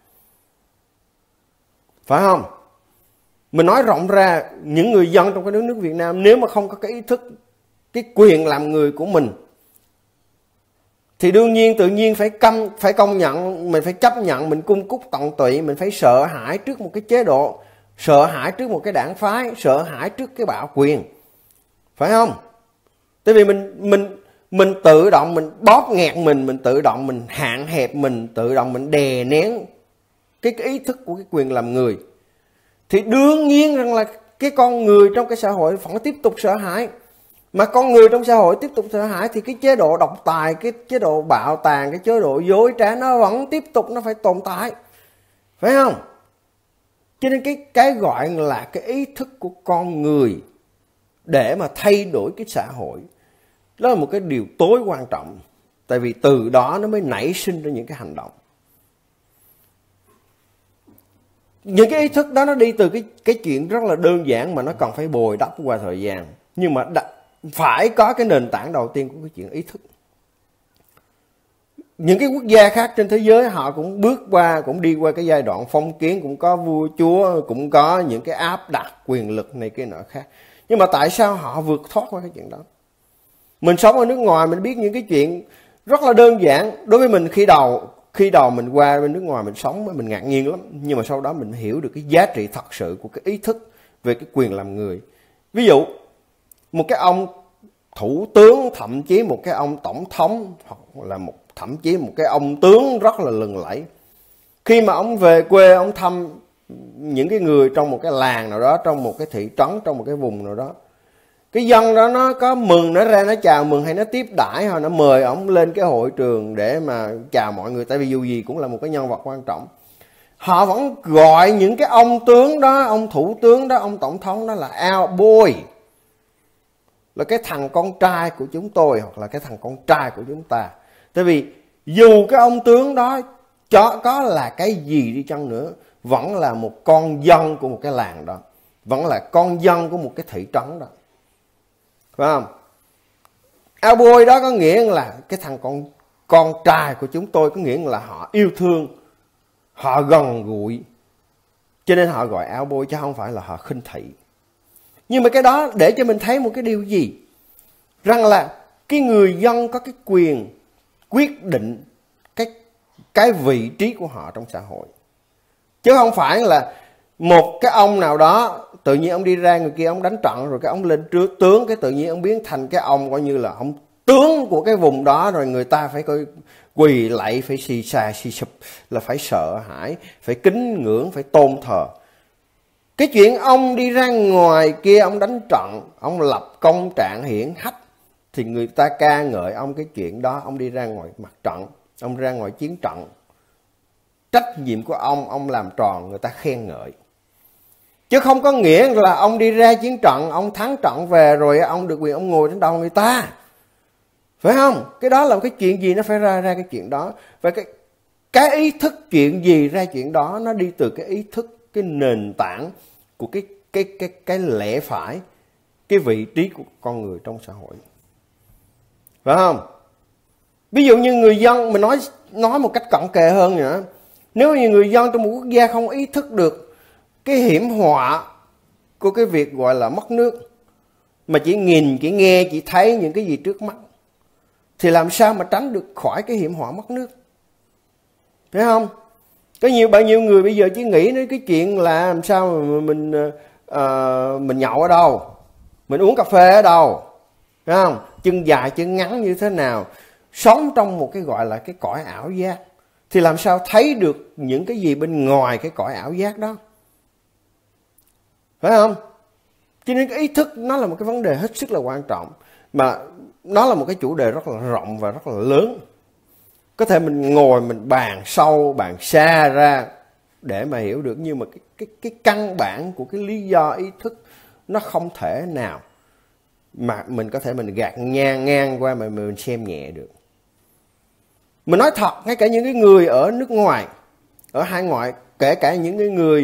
S2: Phải không? Mình nói rộng ra, những người dân trong cái nước nước Việt Nam nếu mà không có cái ý thức, cái quyền làm người của mình, thì đương nhiên tự nhiên phải căm, phải công nhận, mình phải chấp nhận, mình cung cúc tận tụy, mình phải sợ hãi trước một cái chế độ, sợ hãi trước một cái đảng phái, sợ hãi trước cái bạo quyền. Phải không? Tại vì mình mình mình tự động mình bóp nghẹt mình, mình tự động mình hạn hẹp mình, tự động mình đè nén cái, cái ý thức của cái quyền làm người. Thì đương nhiên rằng là cái con người trong cái xã hội vẫn tiếp tục sợ hãi. Mà con người trong xã hội tiếp tục sợ hãi thì cái chế độ độc tài, cái chế độ bạo tàn, cái chế độ dối trá nó vẫn tiếp tục, nó phải tồn tại. Phải không? Cho nên cái, cái gọi là cái ý thức của con người để mà thay đổi cái xã hội, đó là một cái điều tối quan trọng. Tại vì từ đó nó mới nảy sinh ra những cái hành động. Những cái ý thức đó nó đi từ cái, cái chuyện rất là đơn giản mà nó cần phải bồi đắp qua thời gian. Nhưng mà đã, phải có cái nền tảng đầu tiên của cái chuyện ý thức. Những cái quốc gia khác trên thế giới họ cũng bước qua, cũng đi qua cái giai đoạn phong kiến, cũng có vua chúa, cũng có những cái áp đặt quyền lực này kia nọ khác. Nhưng mà tại sao họ vượt thoát qua cái chuyện đó? Mình sống ở nước ngoài mình biết những cái chuyện rất là đơn giản. Đối với mình khi đầu khi đầu mình qua bên nước ngoài mình sống mình ngạc nhiên lắm. Nhưng mà sau đó mình hiểu được cái giá trị thật sự của cái ý thức về cái quyền làm người. Ví dụ một cái ông thủ tướng, thậm chí một cái ông tổng thống, hoặc là một thậm chí một cái ông tướng rất là lừng lẫy, khi mà ông về quê ông thăm những cái người trong một cái làng nào đó, trong một cái thị trấn, trong một cái vùng nào đó, cái dân đó nó có mừng, nó ra nó chào mừng hay nó tiếp đãi, hoặc nó mời ông lên cái hội trường để mà chào mọi người, tại vì dù gì cũng là một cái nhân vật quan trọng, họ vẫn gọi những cái ông tướng đó, ông thủ tướng đó, ông tổng thống đó là our boy, là cái thằng con trai của chúng tôi, hoặc là cái thằng con trai của chúng ta. Tại vì dù cái ông tướng đó cho có là cái gì đi chăng nữa, vẫn là một con dân của một cái làng đó, vẫn là con dân của một cái thị trấn đó. Phải không? Our boy đó có nghĩa là cái thằng con con trai của chúng tôi, có nghĩa là họ yêu thương, họ gần gũi, cho nên họ gọi our boy chứ không phải là họ khinh thị. Nhưng mà cái đó để cho mình thấy một cái điều gì? Rằng là cái người dân có cái quyền quyết định cái, cái vị trí của họ trong xã hội. Chứ không phải là một cái ông nào đó tự nhiên ông đi ra người kia ông đánh trận, rồi cái ông lên trước tướng, cái tự nhiên ông biến thành cái ông coi như là ông tướng của cái vùng đó, rồi người ta phải coi quỳ lạy, phải xì xà xì sụp, là phải sợ hãi, phải kính ngưỡng, phải tôn thờ. Cái chuyện ông đi ra ngoài kia ông đánh trận, ông lập công trạng hiển hách, thì người ta ca ngợi ông cái chuyện đó. Ông đi ra ngoài mặt trận, ông ra ngoài chiến trận, trách nhiệm của ông, ông làm tròn, người ta khen ngợi. Chứ không có nghĩa là ông đi ra chiến trận, ông thắng trận về rồi ông được quyền ông ngồi trên đầu người ta. Phải không? Cái đó là cái chuyện gì nó phải ra ra cái chuyện đó. Và cái, cái ý thức chuyện gì ra chuyện đó, nó đi từ cái ý thức, cái nền tảng của cái, cái, cái, cái lẽ phải, cái vị trí của con người trong xã hội. Phải không? Ví dụ như người dân, mình nói nói một cách cận kề hơn nữa, nếu như người dân trong một quốc gia không ý thức được cái hiểm họa của cái việc gọi là mất nước, mà chỉ nhìn, chỉ nghe, chỉ thấy những cái gì trước mắt, thì làm sao mà tránh được khỏi cái hiểm họa mất nước? Phải không? Có nhiều bao nhiêu người bây giờ chỉ nghĩ đến cái chuyện là làm sao mà mình uh, mình nhậu ở đâu, mình uống cà phê ở đâu, phải không? Chân dài chân ngắn như thế nào, sống trong một cái gọi là cái cõi ảo giác, thì làm sao thấy được những cái gì bên ngoài cái cõi ảo giác đó, phải không? Cho nên cái ý thức nó là một cái vấn đề hết sức là quan trọng, mà nó là một cái chủ đề rất là rộng và rất là lớn. Có thể mình ngồi mình bàn sâu bàn xa ra để mà hiểu được, nhưng mà cái, cái, cái căn bản của cái lý do ý thức nó không thể nào mà mình có thể mình gạt ngang ngang qua mà mình xem nhẹ được. Mình nói thật, ngay cả những cái người ở nước ngoài, ở hải ngoại, kể cả những cái người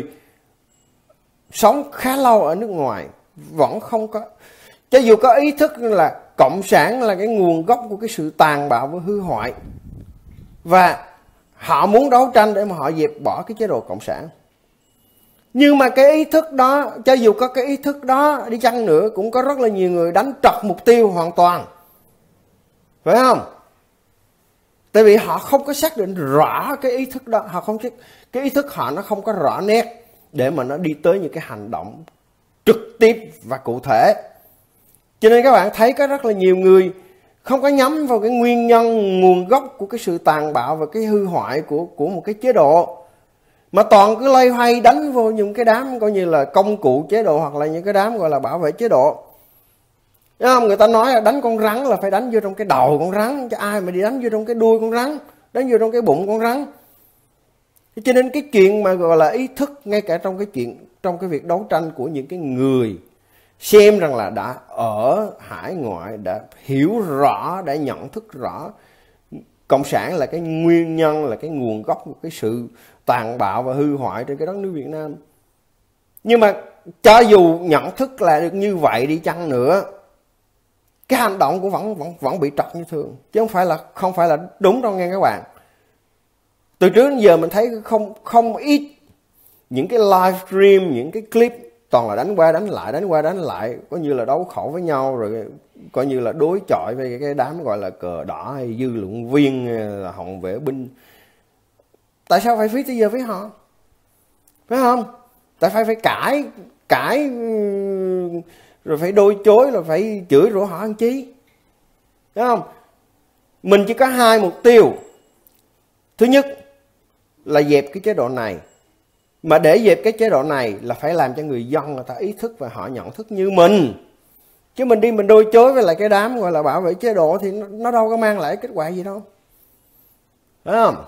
S2: sống khá lâu ở nước ngoài vẫn không có, cho dù có ý thức là cộng sản là cái nguồn gốc của cái sự tàn bạo và hư hoại, và họ muốn đấu tranh để mà họ dẹp bỏ cái chế độ cộng sản, nhưng mà cái ý thức đó, cho dù có cái ý thức đó đi chăng nữa, cũng có rất là nhiều người đánh trật mục tiêu hoàn toàn, phải không? Tại vì họ không có xác định rõ cái ý thức đó, họ không cái ý thức họ nó không có rõ nét để mà nó đi tới những cái hành động trực tiếp và cụ thể. Cho nên các bạn thấy có rất là nhiều người không có nhắm vào cái nguyên nhân, nguồn gốc của cái sự tàn bạo và cái hư hoại của, của một cái chế độ, mà toàn cứ loay hoay đánh vô những cái đám coi như là công cụ chế độ, hoặc là những cái đám gọi là bảo vệ chế độ. Đúng không? Người ta nói là đánh con rắn là phải đánh vô trong cái đầu con rắn, chứ ai mà đi đánh vô trong cái đuôi con rắn, đánh vô trong cái bụng con rắn. Cho nên cái chuyện mà gọi là ý thức, ngay cả trong cái chuyện, trong cái việc đấu tranh của những cái người xem rằng là đã ở hải ngoại, đã hiểu rõ, đã nhận thức rõ cộng sản là cái nguyên nhân, là cái nguồn gốc của cái sự tàn bạo và hư hoại trên cái đất nước Việt Nam. Nhưng mà cho dù nhận thức là được như vậy đi chăng nữa, cái hành động cũng vẫn vẫn vẫn bị trật như thường, chứ không phải là không phải là đúng đâu nghe các bạn. Từ trước đến giờ mình thấy không không ít những cái livestream, những cái clip toàn là đánh qua đánh lại, đánh qua đánh lại, có như là đấu khẩu với nhau, rồi coi như là đối chọi với cái đám gọi là cờ đỏ hay dư luận viên, là hồng vệ binh. Tại sao phải phí thời giờ với họ, phải không? Tại phải phải cãi cãi rồi phải đôi chối, rồi phải chửi rủa họ ăn chí, đúng không? Mình chỉ có hai mục tiêu. Thứ nhất là dẹp cái chế độ này, mà để dẹp cái chế độ này là phải làm cho người dân người ta ý thức và họ nhận thức như mình. Chứ mình đi mình đôi chối với lại cái đám gọi là bảo vệ chế độ thì nó, nó đâu có mang lại kết quả gì đâu, phải không?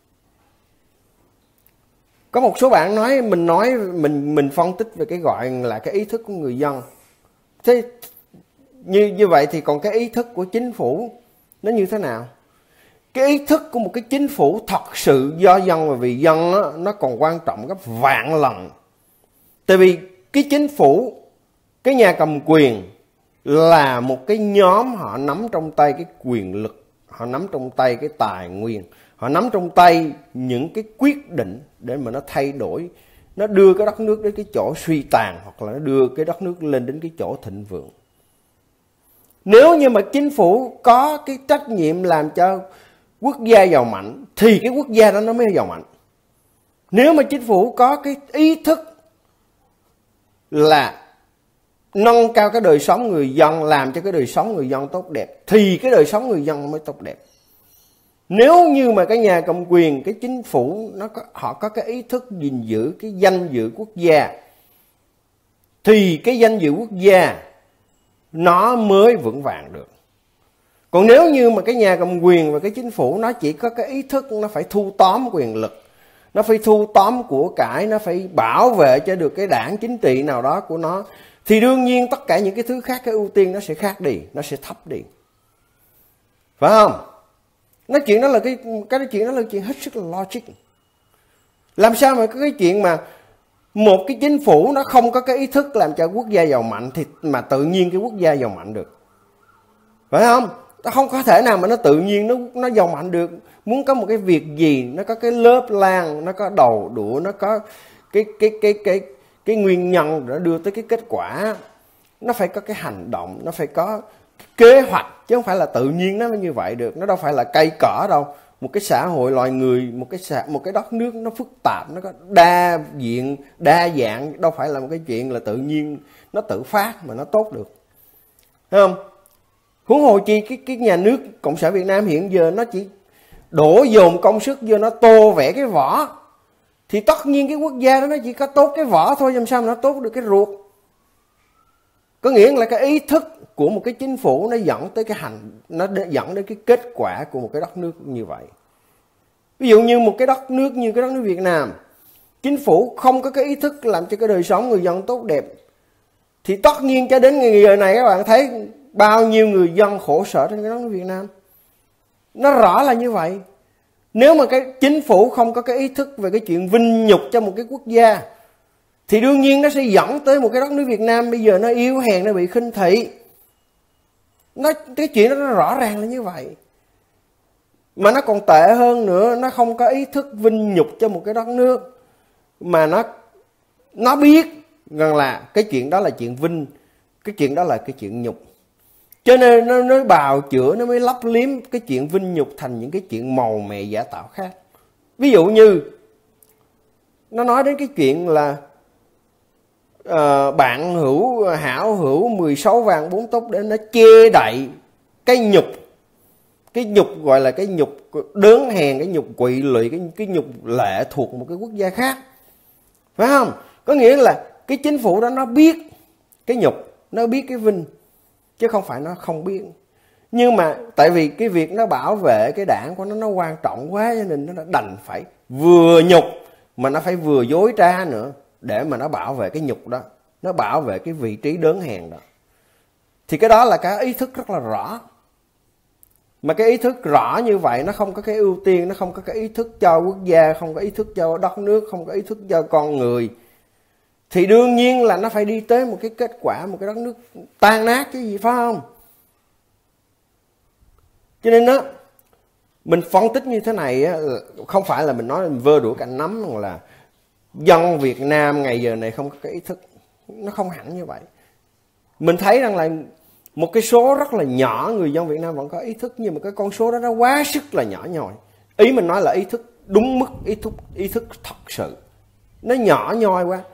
S2: Có một số bạn nói mình nói mình mình phân tích về cái gọi là cái ý thức của người dân. Thế như như vậy thì còn cái ý thức của chính phủ nó như thế nào? Cái ý thức của một cái chính phủ thật sự do dân và vì dân đó, nó còn quan trọng gấp vạn lần. Tại vì cái chính phủ, cái nhà cầm quyền là một cái nhóm, họ nắm trong tay cái quyền lực, họ nắm trong tay cái tài nguyên, họ nắm trong tay những cái quyết định để mà nó thay đổi, nó đưa cái đất nước đến cái chỗ suy tàn, hoặc là nó đưa cái đất nước lên đến cái chỗ thịnh vượng. Nếu như mà chính phủ có cái trách nhiệm làm cho quốc gia giàu mạnh thì cái quốc gia đó nó mới giàu mạnh. Nếu mà chính phủ có cái ý thức là nâng cao cái đời sống người dân, làm cho cái đời sống người dân tốt đẹp, thì cái đời sống người dân mới tốt đẹp. Nếu như mà cái nhà cầm quyền, cái chính phủ nó có, họ có cái ý thức gìn giữ cái danh dự quốc gia, thì cái danh dự quốc gia nó mới vững vàng được. Còn nếu như mà cái nhà cầm quyền và cái chính phủ nó chỉ có cái ý thức nó phải thu tóm quyền lực, nó phải thu tóm của cải, nó phải bảo vệ cho được cái đảng chính trị nào đó của nó, thì đương nhiên tất cả những cái thứ khác, cái ưu tiên nó sẽ khác đi, nó sẽ thấp đi, phải không? Nói chuyện đó là cái cái chuyện đó là chuyện hết sức là logic. Làm sao mà có cái chuyện mà một cái chính phủ nó không có cái ý thức làm cho quốc gia giàu mạnh thì mà tự nhiên cái quốc gia giàu mạnh được, phải không? Nó không có thể nào mà nó tự nhiên nó nó giàu mạnh được. Muốn có một cái việc gì nó có cái lớp lang, nó có đầu đũa, nó có cái cái cái cái cái nguyên nhân để đưa tới cái kết quả, nó phải có cái hành động, nó phải có kế hoạch, chứ không phải là tự nhiên nó như vậy được. Nó đâu phải là cây cỏ đâu một cái xã hội loài người, một cái xã, một cái đất nước nó phức tạp, nó có đa diện, đa dạng, đâu phải là một cái chuyện là tự nhiên nó tự phát mà nó tốt được. Thấy không? Huống hồ chi cái cái nhà nước Cộng sản Việt Nam hiện giờ nó chỉ đổ dồn công sức vô nó tô vẽ cái vỏ, thì tất nhiên cái quốc gia đó nó chỉ có tốt cái vỏ thôi, làm sao mà nó tốt được cái ruột. Có nghĩa là cái ý thức của một cái chính phủ nó dẫn tới cái hành, nó dẫn đến cái kết quả của một cái đất nước như vậy. Ví dụ như một cái đất nước như cái đất nước Việt Nam, chính phủ không có cái ý thức làm cho cái đời sống người dân tốt đẹp, thì tất nhiên cho đến ngày giờ này các bạn thấy bao nhiêu người dân khổ sở trên cái đất nước Việt Nam. Nó rõ là như vậy. Nếu mà cái chính phủ không có cái ý thức về cái chuyện vinh nhục cho một cái quốc gia, thì đương nhiên nó sẽ dẫn tới một cái đất nước Việt Nam bây giờ nó yếu hèn, nó bị khinh thị. Nó, cái chuyện đó nó rõ ràng là như vậy. Mà nó còn tệ hơn nữa, nó không có ý thức vinh nhục cho một cái đất nước, mà nó nó biết rằng là cái chuyện đó là chuyện vinh, cái chuyện đó là cái chuyện nhục. Cho nên nó, nó bào chữa, nó mới lấp liếm cái chuyện vinh nhục thành những cái chuyện màu mè giả tạo khác. Ví dụ như nó nói đến cái chuyện là uh, bạn hữu hảo hữu mười sáu vàng bốn túc để nó che đậy cái nhục, cái nhục gọi là cái nhục đớn hèn, cái nhục quỵ lụy, cái, cái nhục lệ thuộc một cái quốc gia khác. Phải không? Có nghĩa là cái chính phủ đó nó biết cái nhục, nó biết cái vinh, chứ không phải nó không biết. Nhưng mà tại vì cái việc nó bảo vệ cái đảng của nó nó quan trọng quá, cho nên nó đành phải vừa nhục mà nó phải vừa dối trá nữa để mà nó bảo vệ cái nhục đó, nó bảo vệ cái vị trí đớn hèn đó. Thì cái đó là cái ý thức rất là rõ. Mà cái ý thức rõ như vậy nó không có cái ưu tiên, nó không có cái ý thức cho quốc gia, không có ý thức cho đất nước, không có ý thức cho con người, thì đương nhiên là nó phải đi tới một cái kết quả, một cái đất nước tan nát chứ gì, phải không? Cho nên đó, mình phân tích như thế này á, không phải là mình nói mình vơ đũa cạnh nắm, mà là dân Việt Nam ngày giờ này không có cái ý thức. Nó không hẳn như vậy. Mình thấy rằng là một cái số rất là nhỏ người dân Việt Nam vẫn có ý thức, nhưng mà cái con số đó nó quá sức là nhỏ nhoi. Ý mình nói là ý thức đúng mức, ý thức, ý thức thật sự. Nó nhỏ nhoi quá.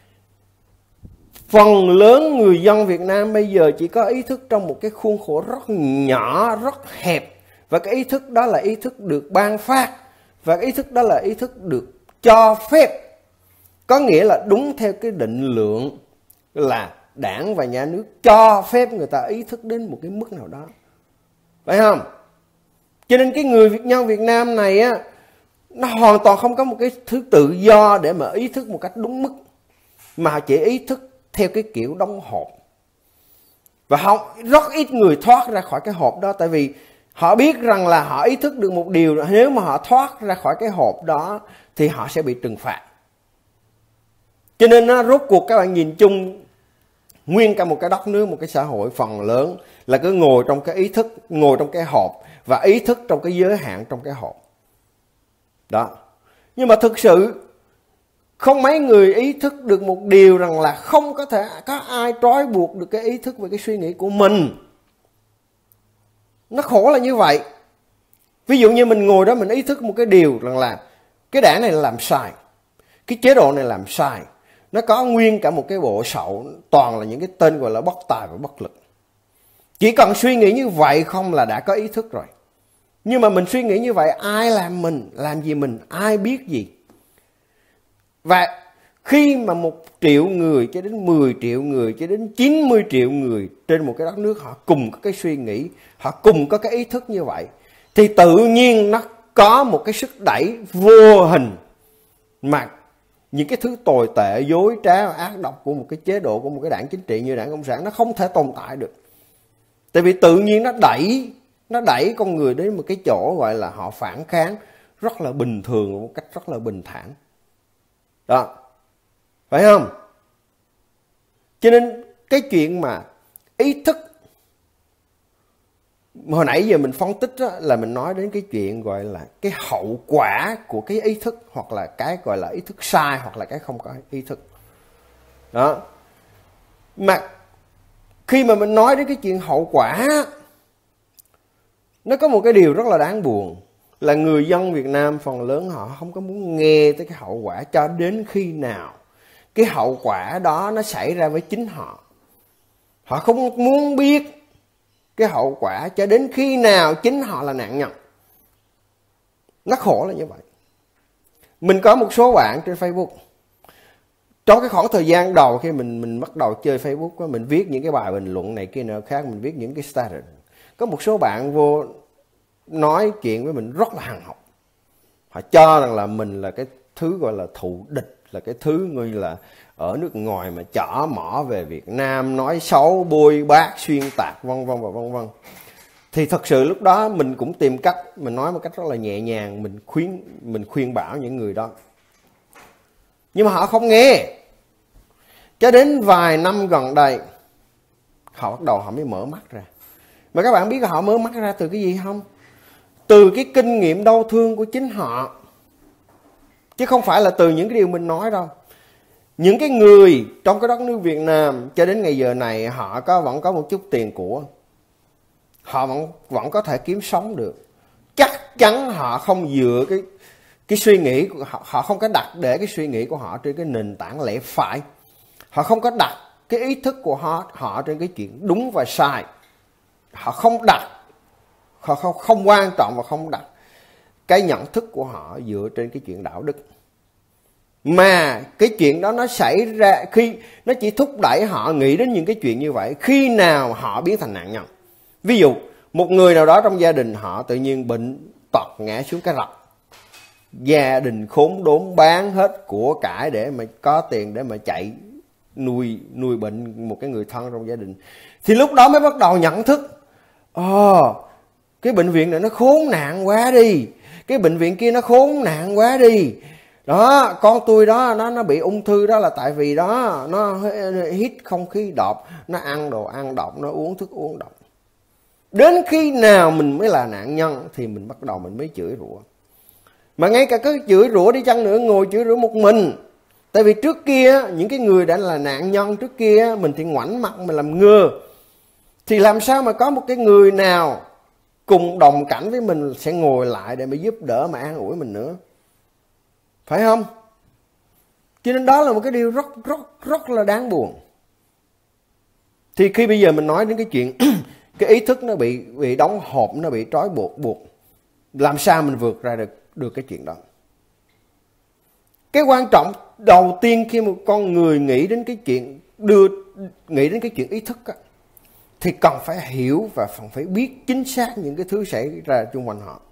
S2: Phần lớn người dân Việt Nam bây giờ chỉ có ý thức trong một cái khuôn khổ rất nhỏ, rất hẹp. Và cái ý thức đó là ý thức được ban phát. Và cái ý thức đó là ý thức được cho phép. Có nghĩa là đúng theo cái định lượng là đảng và nhà nước cho phép người ta ý thức đến một cái mức nào đó. Phải không? Cho nên cái người Việt nhân Việt Nam này á, nó hoàn toàn không có một cái thứ tự do để mà ý thức một cách đúng mức, mà chỉ ý thức theo cái kiểu đóng hộp. Và không, rất ít người thoát ra khỏi cái hộp đó. Tại vì họ biết rằng là họ ý thức được một điều, nếu mà họ thoát ra khỏi cái hộp đó thì họ sẽ bị trừng phạt. Cho nên nó rốt cuộc các bạn nhìn chung nguyên cả một cái đất nước, một cái xã hội phần lớn là cứ ngồi trong cái ý thức, ngồi trong cái hộp, và ý thức trong cái giới hạn trong cái hộp đó. Nhưng mà thực sự không mấy người ý thức được một điều rằng là không có thể có ai trói buộc được cái ý thức và cái suy nghĩ của mình. Nó khổ là như vậy. Ví dụ như mình ngồi đó mình ý thức một cái điều rằng là cái đảng này làm sai, cái chế độ này làm sai, nó có nguyên cả một cái bộ sậu toàn là những cái tên gọi là bất tài và bất lực. Chỉ cần suy nghĩ như vậy không là đã có ý thức rồi. Nhưng mà mình suy nghĩ như vậy, ai làm mình, làm gì mình, ai biết gì. Và khi mà một triệu người cho đến mười triệu người cho đến chín mươi triệu người trên một cái đất nước họ cùng có cái suy nghĩ, họ cùng có cái ý thức như vậy, thì tự nhiên nó có một cái sức đẩy vô hình mà những cái thứ tồi tệ, dối trá và ác độc của một cái chế độ, của một cái đảng chính trị như đảng Cộng sản nó không thể tồn tại được. Tại vì tự nhiên nó đẩy nó đẩy con người đến một cái chỗ gọi là họ phản kháng rất là bình thường, một cách rất là bình thản. Đó. Phải không? Cho nên cái chuyện mà ý thức, hồi nãy giờ mình phân tích đó, là mình nói đến cái chuyện gọi là cái hậu quả của cái ý thức, hoặc là cái gọi là ý thức sai, hoặc là cái không có ý thức. Đó. Mà khi mà mình nói đến cái chuyện hậu quả, nó có một cái điều rất là đáng buồn. là người dân Việt Nam phần lớn họ không có muốn nghe tới cái hậu quả cho đến khi nào cái hậu quả đó nó xảy ra với chính họ. Họ không muốn biết cái hậu quả cho đến khi nào chính họ là nạn nhân. Nó khổ là như vậy. Mình có một số bạn trên Facebook, trong cái khoảng thời gian đầu khi mình mình bắt đầu chơi Facebook, mình viết những cái bài bình luận này kia nọ khác, mình viết những cái status, có một số bạn vô nói chuyện với mình rất là hằn học. Họ cho rằng là mình là cái thứ gọi là thù địch, là cái thứ như là ở nước ngoài mà chỏ mỏ về Việt Nam, nói xấu, bôi bác, xuyên tạc, vân vân và vân vân. Thì thật sự lúc đó mình cũng tìm cách, mình nói một cách rất là nhẹ nhàng, mình khuyên mình khuyên bảo những người đó. Nhưng mà họ không nghe. Cho đến vài năm gần đây, họ bắt đầu họ mới mở mắt ra. Mà các bạn biết họ mở mắt ra từ cái gì không? Từ cái kinh nghiệm đau thương của chính họ. Chứ không phải là từ những cái điều mình nói đâu. Những cái người trong cái đất nước Việt Nam cho đến ngày giờ này họ có vẫn có một chút tiền của. Họ vẫn, vẫn có thể kiếm sống được. Chắc chắn họ không dựa cái cái suy nghĩ của họ, họ không có đặt để cái suy nghĩ của họ trên cái nền tảng lẽ phải. Họ không có đặt cái ý thức của họ họ trên cái chuyện đúng và sai. Họ không đặt, họ không, không quan trọng và không đặt cái nhận thức của họ dựa trên cái chuyện đạo đức. Mà cái chuyện đó nó xảy ra khi nó chỉ thúc đẩy họ nghĩ đến những cái chuyện như vậy khi nào họ biến thành nạn nhân. Ví dụ một người nào đó trong gia đình họ tự nhiên bệnh tật ngã xuống cái rạch, gia đình khốn đốn bán hết của cải để mà có tiền để mà chạy nuôi nuôi bệnh một cái người thân trong gia đình, thì lúc đó mới bắt đầu nhận thức, ồ, oh, cái bệnh viện này nó khốn nạn quá đi, cái bệnh viện kia nó khốn nạn quá đi. Đó, con tôi đó nó nó bị ung thư đó là tại vì đó nó hít không khí độc, nó ăn đồ ăn độc, nó uống thức uống độc. Đến khi nào mình mới là nạn nhân thì mình bắt đầu mình mới chửi rủa. Mà ngay cả cái chửi rủa đi chăng nữa, ngồi chửi rủa một mình. Tại vì trước kia những cái người đã là nạn nhân trước kia mình thì ngoảnh mặt mình làm ngơ. Thì làm sao mà có một cái người nào cùng đồng cảnh với mình sẽ ngồi lại để mà giúp đỡ mà an ủi mình nữa. Phải không? Cho nên đó là một cái điều rất rất rất là đáng buồn. Thì khi bây giờ mình nói đến cái chuyện cái ý thức nó bị bị đóng hộp, nó bị trói buộc buộc, làm sao mình vượt ra được được cái chuyện đó? Cái quan trọng đầu tiên khi một con người nghĩ đến cái chuyện đưa nghĩ đến cái chuyện ý thức á, thì cần phải hiểu và phải biết chính xác những cái thứ xảy ra xung quanh họ.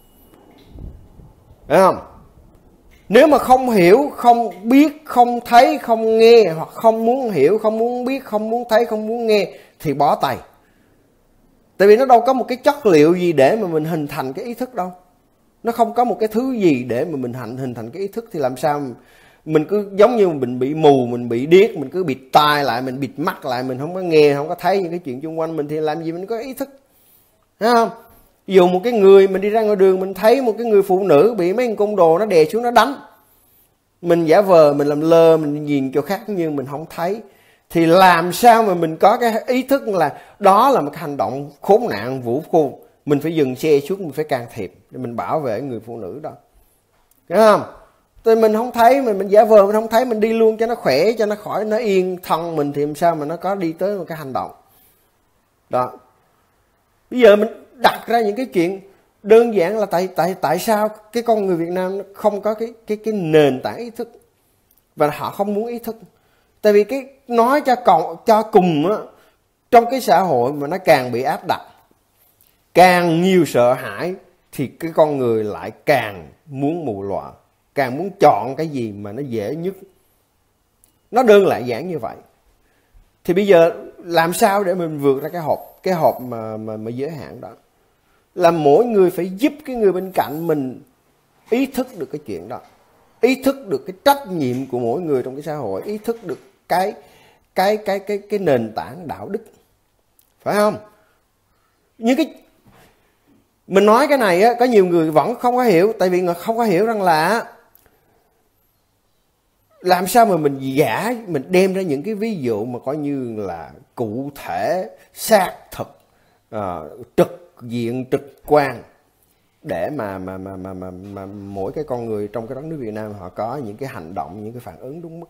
S2: Phải không? Nếu mà không hiểu, không biết, không thấy, không nghe, hoặc không muốn hiểu, không muốn biết, không muốn thấy, không muốn nghe thì bó tay. Tại vì nó đâu có một cái chất liệu gì để mà mình hình thành cái ý thức đâu. Nó không có một cái thứ gì để mà mình hình, hình thành cái ý thức thì làm sao mình cứ giống như mình bị mù, mình bị điếc, mình cứ bịt tai lại, mình bịt mắt lại, mình không có nghe, không có thấy những cái chuyện xung quanh mình thì làm gì mình có ý thức. Thấy không? Ví dụ một cái người mình đi ra ngoài đường mình thấy một cái người phụ nữ bị mấy con côn đồ nó đè xuống nó đánh, mình giả vờ mình làm lơ, mình nhìn chỗ khác nhưng mình không thấy, thì làm sao mà mình có cái ý thức là đó là một cái hành động khốn nạn vũ phu, mình phải dừng xe xuống, mình phải can thiệp để mình bảo vệ người phụ nữ đó. Thấy không? Thì mình không thấy, mình mình giả vờ mình không thấy, mình đi luôn cho nó khỏe, cho nó khỏi, nó yên thân mình thì làm sao mà nó có đi tới một cái hành động đó. Bây giờ mình đặt ra những cái chuyện đơn giản là tại tại tại sao cái con người Việt Nam nó không có cái cái cái nền tảng ý thức và họ không muốn ý thức. Tại vì cái nói cho còn cho cùng á, trong cái xã hội mà nó càng bị áp đặt, càng nhiều sợ hãi thì cái con người lại càng muốn mù lòa, càng muốn chọn cái gì mà nó dễ nhất. Nó đơn giản giản như vậy. Thì bây giờ làm sao để mình vượt ra cái hộp cái hộp mà mà, mà giới hạn đó? Là mỗi người phải giúp cái người bên cạnh mình ý thức được cái chuyện đó, ý thức được cái trách nhiệm của mỗi người trong cái xã hội, ý thức được cái cái cái cái cái nền tảng đạo đức. Phải không? Những cái mình nói cái này á, có nhiều người vẫn không có hiểu, tại vì người không có hiểu rằng là làm sao mà mình giả, mình đem ra những cái ví dụ mà coi như là cụ thể, xác thực, uh, trực diện, trực quan để mà mà, mà mà mà mà mỗi cái con người trong cái đất nước Việt Nam họ có những cái hành động, những cái phản ứng đúng mức.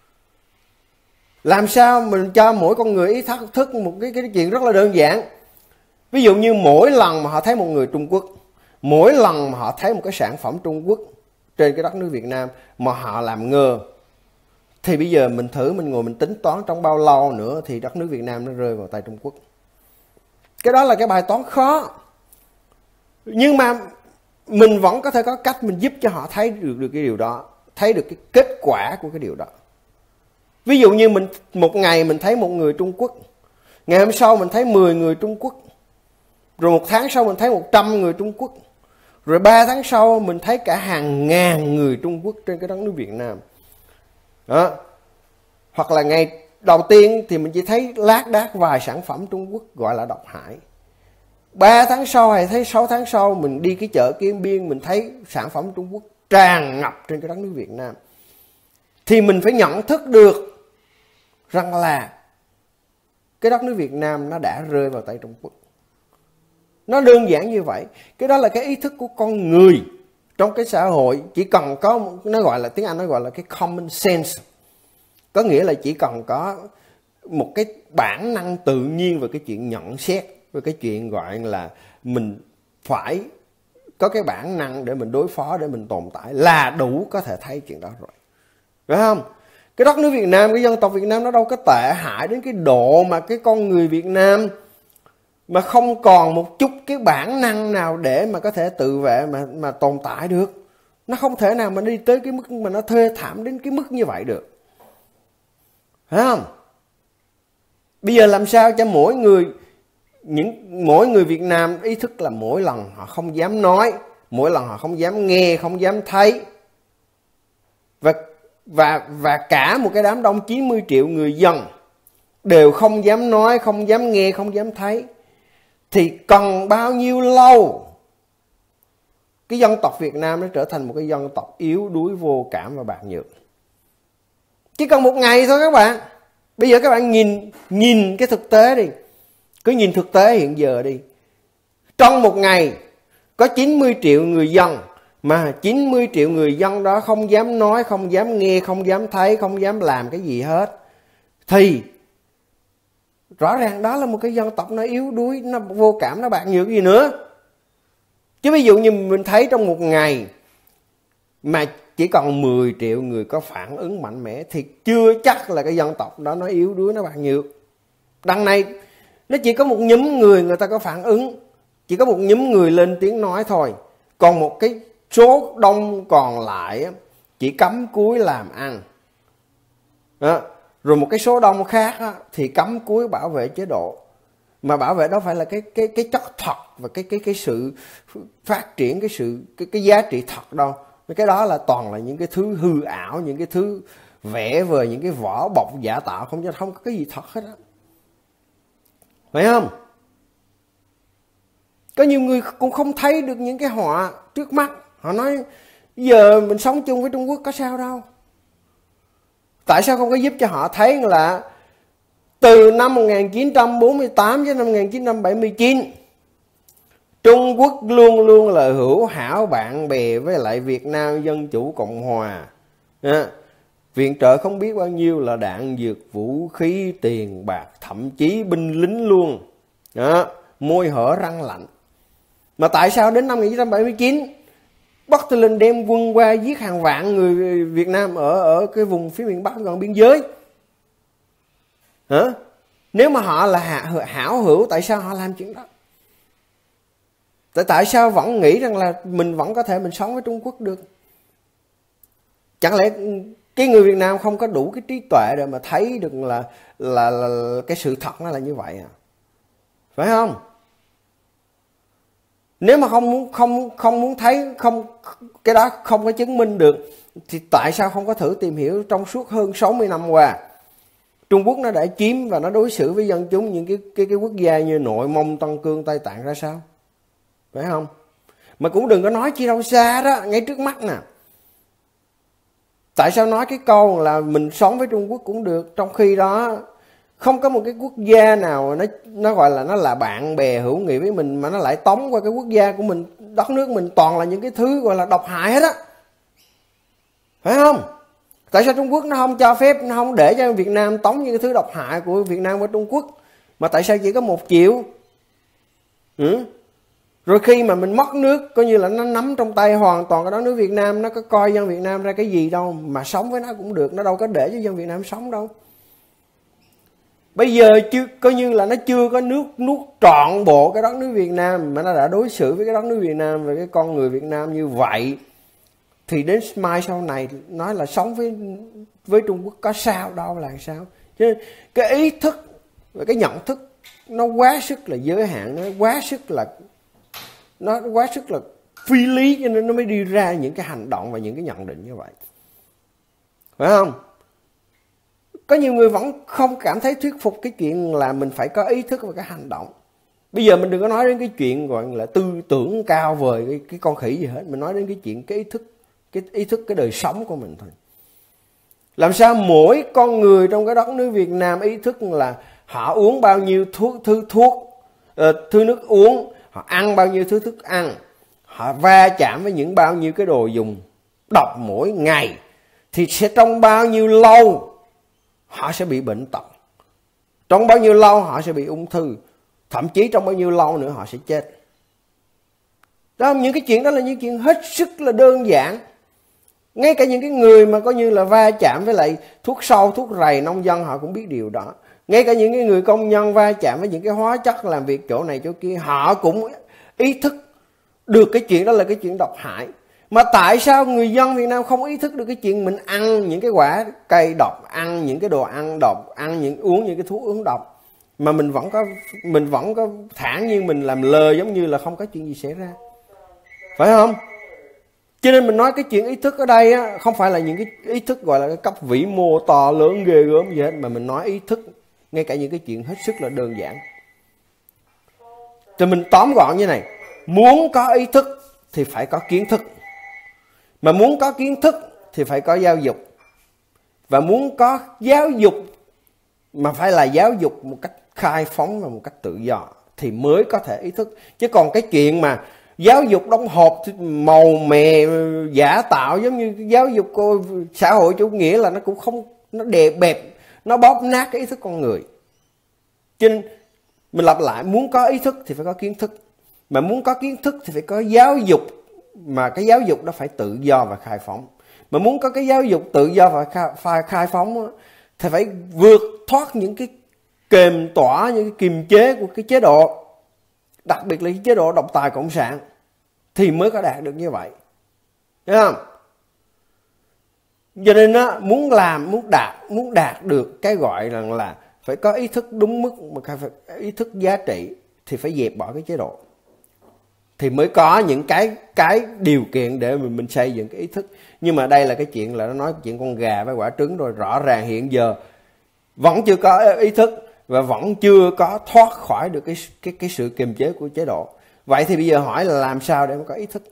S2: Làm sao mình cho mỗi con người ý thức, thức một cái, cái chuyện rất là đơn giản. Ví dụ như mỗi lần mà họ thấy một người Trung Quốc, mỗi lần mà họ thấy một cái sản phẩm Trung Quốc trên cái đất nước Việt Nam mà họ làm ngơ, thì bây giờ mình thử mình ngồi mình tính toán trong bao lâu nữa thì đất nước Việt Nam nó rơi vào tay Trung Quốc. Cái đó là cái bài toán khó. Nhưng mà mình vẫn có thể có cách mình giúp cho họ thấy được, được cái điều đó, thấy được cái kết quả của cái điều đó. Ví dụ như mình một ngày mình thấy một người Trung Quốc, ngày hôm sau mình thấy mười người Trung Quốc, rồi một tháng sau mình thấy một trăm người Trung Quốc, rồi ba tháng sau mình thấy cả hàng ngàn người Trung Quốc trên cái đất nước Việt Nam. Đó. Hoặc là ngày đầu tiên thì mình chỉ thấy lác đác vài sản phẩm Trung Quốc gọi là độc hại. Ba tháng sau hay thấy sáu tháng sau mình đi cái chợ Kim Biên mình thấy sản phẩm Trung Quốc tràn ngập trên cái đất nước Việt Nam. Thì mình phải nhận thức được rằng là cái đất nước Việt Nam nó đã rơi vào tay Trung Quốc. Nó đơn giản như vậy. Cái đó là cái ý thức của con người trong cái xã hội. Chỉ cần có, nó gọi là, tiếng Anh nó gọi là cái common sense. Có nghĩa là chỉ cần có một cái bản năng tự nhiên về cái chuyện nhận xét, về cái chuyện gọi là mình phải có cái bản năng để mình đối phó, để mình tồn tại là đủ có thể thấy chuyện đó rồi. Phải không? Cái đất nước Việt Nam, cái dân tộc Việt Nam nó đâu có tệ hại đến cái độ mà cái con người Việt Nam mà không còn một chút cái bản năng nào để mà có thể tự vệ mà, mà tồn tại được. Nó không thể nào mà đi tới cái mức mà nó thê thảm đến cái mức như vậy được. Phải không? Bây giờ làm sao cho mỗi người, những mỗi người Việt Nam ý thức là mỗi lần họ không dám nói, mỗi lần họ không dám nghe, không dám thấy, và và và cả một cái đám đông chín mươi triệu người dân đều không dám nói, không dám nghe, không dám thấy, thì cần bao nhiêu lâu cái dân tộc Việt Nam nó trở thành một cái dân tộc yếu đuối, vô cảm và bạc nhược? Chỉ cần một ngày thôi các bạn. Bây giờ các bạn nhìn nhìn cái thực tế đi. Cứ nhìn thực tế hiện giờ đi. Trong một ngày có chín mươi triệu người dân, mà chín mươi triệu người dân đó không dám nói, không dám nghe, không dám thấy, không dám làm cái gì hết, thì rõ ràng đó là một cái dân tộc nó yếu đuối, nó vô cảm, nó bạc nhược gì nữa. Chứ ví dụ như mình thấy trong một ngày mà chỉ còn mười triệu người có phản ứng mạnh mẽ thì chưa chắc là cái dân tộc đó nó yếu đuối, nó bạc nhược. Đằng này nó chỉ có một nhóm người người ta có phản ứng, chỉ có một nhóm người lên tiếng nói thôi. Còn một cái số đông còn lại chỉ cắm cúi làm ăn. Đó. Rồi một cái số đông khác thì cắm cúi bảo vệ chế độ. Mà bảo vệ đó phải là cái cái cái chất thật và cái cái cái sự phát triển, cái sự cái cái giá trị thật đâu. Cái đó là toàn là những cái thứ hư ảo, những cái thứ vẽ vời, những cái vỏ bọc giả tạo, không không có cái gì thật hết á. Phải không? Có nhiều người cũng không thấy được những cái họa trước mắt. Họ nói giờ mình sống chung với Trung Quốc có sao đâu. Tại sao không có giúp cho họ thấy là từ năm một nghìn chín trăm bốn mươi tám đến năm một nghìn chín trăm bảy mươi chín, Trung Quốc luôn luôn là hữu hảo bạn bè với lại Việt Nam Dân Chủ Cộng Hòa. À, viện trợ không biết bao nhiêu là đạn dược, vũ khí, tiền bạc, thậm chí binh lính luôn. À, môi hở răng lạnh. Mà tại sao đến năm một nghìn chín trăm bảy mươi chín Bắc Tư Linh đem quân qua giết hàng vạn người Việt Nam ở ở cái vùng phía miền Bắc gần biên giới? Hả? Nếu mà họ là hảo hữu, tại sao họ làm chuyện đó? Tại tại sao vẫn nghĩ rằng là mình vẫn có thể mình sống với Trung Quốc được? Chẳng lẽ cái người Việt Nam không có đủ cái trí tuệ để mà thấy được là là, là, là cái sự thật nó là như vậy à? Phải không? Nếu mà không muốn không không muốn thấy, không cái đó không có chứng minh được, thì tại sao không có thử tìm hiểu trong suốt hơn sáu mươi năm qua Trung Quốc nó đã chiếm và nó đối xử với dân chúng những cái cái cái quốc gia như Nội Mông, Tân Cương, Tây Tạng ra sao? Phải không? Mà cũng đừng có nói chi đâu xa đó, ngay trước mắt nè. Tại sao nói cái câu là mình sống với Trung Quốc cũng được, trong khi đó Không có một cái quốc gia nào nó nó gọi là nó là bạn bè hữu nghị với mình mà nó lại tống qua cái quốc gia của mình, đất nước mình toàn là những cái thứ gọi là độc hại hết á. Phải không? Tại sao Trung Quốc nó không cho phép, nó không để cho Việt Nam tống những cái thứ độc hại của Việt Nam qua Trung Quốc? Mà tại sao chỉ có một triệu? Ừ? Rồi khi mà mình mất nước, coi như là nó nắm trong tay hoàn toàn cái đó nước Việt Nam, nó có coi dân Việt Nam ra cái gì đâu, mà sống với nó cũng được, nó đâu có để cho dân Việt Nam sống đâu. Bây giờ chưa, coi như là nó chưa có nước nuốt trọn bộ cái đất nước Việt Nam, mà nó đã đối xử với cái đất nước Việt Nam và cái con người Việt Nam như vậy, thì đến mai sau này nói là sống với với Trung Quốc có sao đâu là sao. Cho nên cái ý thức và cái nhận thức nó quá sức là giới hạn, nó quá sức là nó quá sức là phi lý, cho nên nó mới đi ra những cái hành động và những cái nhận định như vậy. Phải không? Có nhiều người vẫn không cảm thấy thuyết phục cái chuyện là mình phải có ý thức và cái hành động. Bây giờ mình đừng có nói đến cái chuyện gọi là tư tưởng cao vời cái, cái con khỉ gì hết. Mình nói đến cái chuyện cái ý thức, cái ý thức cái đời sống của mình thôi. Làm sao mỗi con người trong cái đất nước Việt Nam ý thức là họ uống bao nhiêu thuốc, thứ thuốc, uh, thứ nước uống, họ ăn bao nhiêu thứ thức ăn, họ va chạm với những bao nhiêu cái đồ dùng độc mỗi ngày, thì sẽ trong bao nhiêu lâu họ sẽ bị bệnh tật, trong bao nhiêu lâu họ sẽ bị ung thư, thậm chí trong bao nhiêu lâu nữa họ sẽ chết. Đó, những cái chuyện đó là những chuyện hết sức là đơn giản. Ngay cả những cái người mà coi như là va chạm với lại thuốc sâu, thuốc rầy, nông dân họ cũng biết điều đó. Ngay cả những cái người công nhân va chạm với những cái hóa chất làm việc chỗ này chỗ kia, họ cũng ý thức được cái chuyện đó là cái chuyện độc hại. Mà tại sao người dân Việt Nam không ý thức được cái chuyện mình ăn những cái quả cây độc, ăn những cái đồ ăn độc, ăn những uống những cái thuốc uống độc, mà mình vẫn có mình vẫn có thản nhiên mình làm lơ giống như là không có chuyện gì xảy ra. Phải không? Cho nên mình nói cái chuyện ý thức ở đây á, không phải là những cái ý thức gọi là cái cấp vĩ mô to lớn ghê gớm gì hết, mà mình nói ý thức ngay cả những cái chuyện hết sức là đơn giản. Thì mình tóm gọn như này, muốn có ý thức thì phải có kiến thức, mà muốn có kiến thức thì phải có giáo dục, và muốn có giáo dục mà phải là giáo dục một cách khai phóng và một cách tự do thì mới có thể ý thức. Chứ còn cái chuyện mà giáo dục đóng hộp màu mè giả tạo giống như giáo dục xã hội chủ nghĩa là nó cũng không, nó đè bẹp, nó bóp nát cái ý thức con người. Cho nên mình lặp lại, muốn có ý thức thì phải có kiến thức, mà muốn có kiến thức thì phải có giáo dục, mà cái giáo dục đó phải tự do và khai phóng. Mà muốn có cái giáo dục tự do và khai, khai phóng thì phải vượt thoát những cái kềm tỏa, những cái kiềm chế của cái chế độ, đặc biệt là cái chế độ độc tài cộng sản, thì mới có đạt được như vậy. Thấy không? Cho nên á, muốn làm, muốn đạt, muốn đạt được cái gọi rằng là, là phải có ý thức đúng mức, mà phải ý thức giá trị, thì phải dẹp bỏ cái chế độ, thì mới có những cái cái điều kiện để mình mình xây dựng cái ý thức. Nhưng mà đây là cái chuyện là nó nói chuyện con gà với quả trứng rồi. Rõ ràng hiện giờ vẫn chưa có ý thức và vẫn chưa có thoát khỏi được cái cái cái sự kiềm chế của chế độ. Vậy thì bây giờ hỏi là làm sao để mà có ý thức?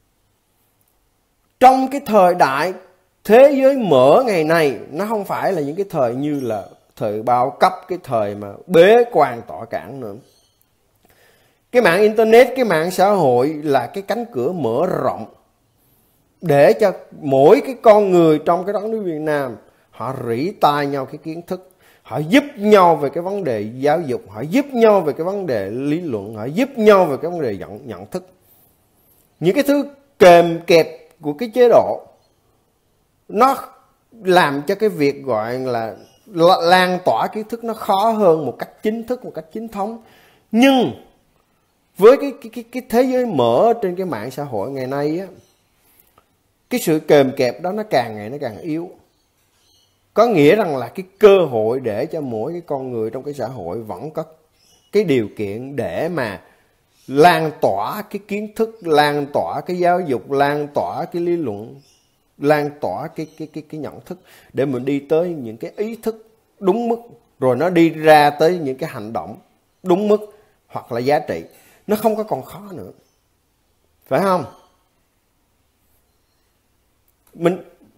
S2: Trong cái thời đại thế giới mở ngày này, nó không phải là những cái thời như là thời bao cấp, cái thời mà bế quan tọa cảng nữa. Cái mạng internet, cái mạng xã hội là cái cánh cửa mở rộng để cho mỗi cái con người trong cái đất nước Việt Nam họ rỉ tai nhau cái kiến thức, họ giúp nhau về cái vấn đề giáo dục, họ giúp nhau về cái vấn đề lý luận, họ giúp nhau về cái vấn đề nhận, nhận thức. Những cái thứ kèm kẹp của cái chế độ nó làm cho cái việc gọi là lan tỏa kiến thức nó khó hơn một cách chính thức, một cách chính thống. Nhưng với cái, cái, cái, cái thế giới mở trên cái mạng xã hội ngày nay á, cái sự kèm kẹp đó nó càng ngày nó càng yếu. Có nghĩa rằng là cái cơ hội để cho mỗi cái con người trong cái xã hội vẫn có cái điều kiện để mà lan tỏa cái kiến thức, lan tỏa cái giáo dục, lan tỏa cái lý luận, lan tỏa cái, cái, cái, cái nhận thức, để mình đi tới những cái ý thức đúng mức, rồi nó đi ra tới những cái hành động đúng mức hoặc là giá trị. Nó không có còn khó nữa. Phải không? Mình